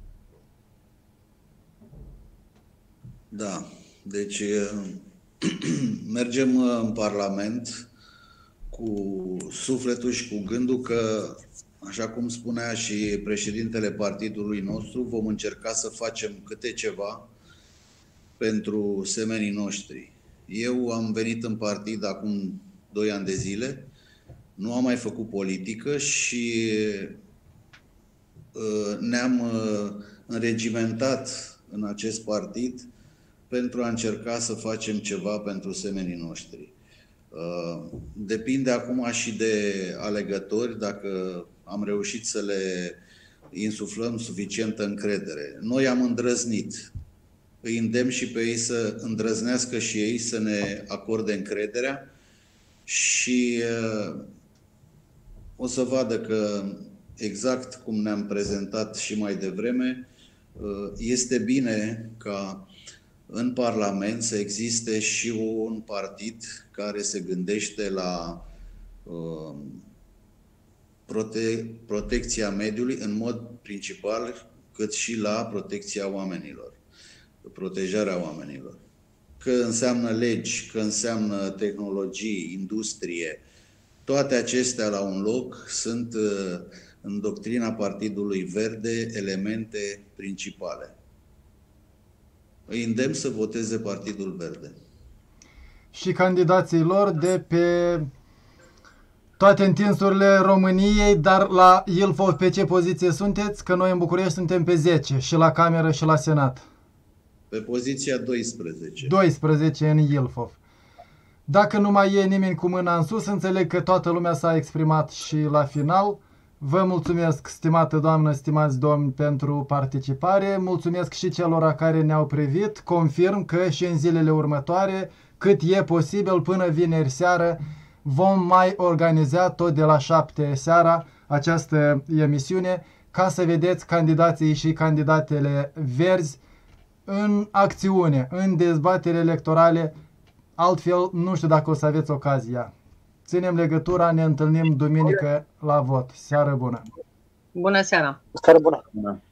Da, deci mergem în Parlament cu sufletul și cu gândul că, așa cum spunea și președintele partidului nostru, vom încerca să facem câte ceva pentru semenii noștri. Eu am venit în partid acum 2 ani de zile, nu am mai făcut politică și ne-am înregimentat în acest partid pentru a încerca să facem ceva pentru semenii noștri. Depinde acum și de alegători dacă am reușit să le insuflăm suficientă încredere. Noi am îndrăznit. Îi îndemn și pe ei să îndrăznească și ei să ne acorde încrederea și o să vadă că exact cum ne-am prezentat și mai devreme, este bine ca în Parlament să existe și un partid care se gândește la protecția mediului în mod principal, cât și la protecția oamenilor, protejarea oamenilor. Că înseamnă legi, că înseamnă tehnologii, industrie, toate acestea la un loc sunt în doctrina Partidului Verde elemente principale. Îi îndemn să voteze Partidul Verde. Și candidații lor de pe toate întinsurile României, dar la Ilfov pe ce poziție sunteți? Că noi în București suntem pe 10, și la Cameră și la Senat. Pe poziția 12. 12 în Ilfov. Dacă nu mai e nimeni cu mâna în sus, înțeleg că toată lumea s-a exprimat și la final. Vă mulțumesc, stimată doamnă, stimați domni, pentru participare. Mulțumesc și celor care ne-au privit. Confirm că și în zilele următoare, cât e posibil până vineri seară, vom mai organiza tot de la 7 seara această emisiune, ca să vedeți candidații și candidatele verzi în acțiune, în dezbatere electorale. Altfel, nu știu dacă o să aveți ocazia. Ținem legătura, ne întâlnim duminică la vot. Seară bună! Bună seara! Seară bună! Da.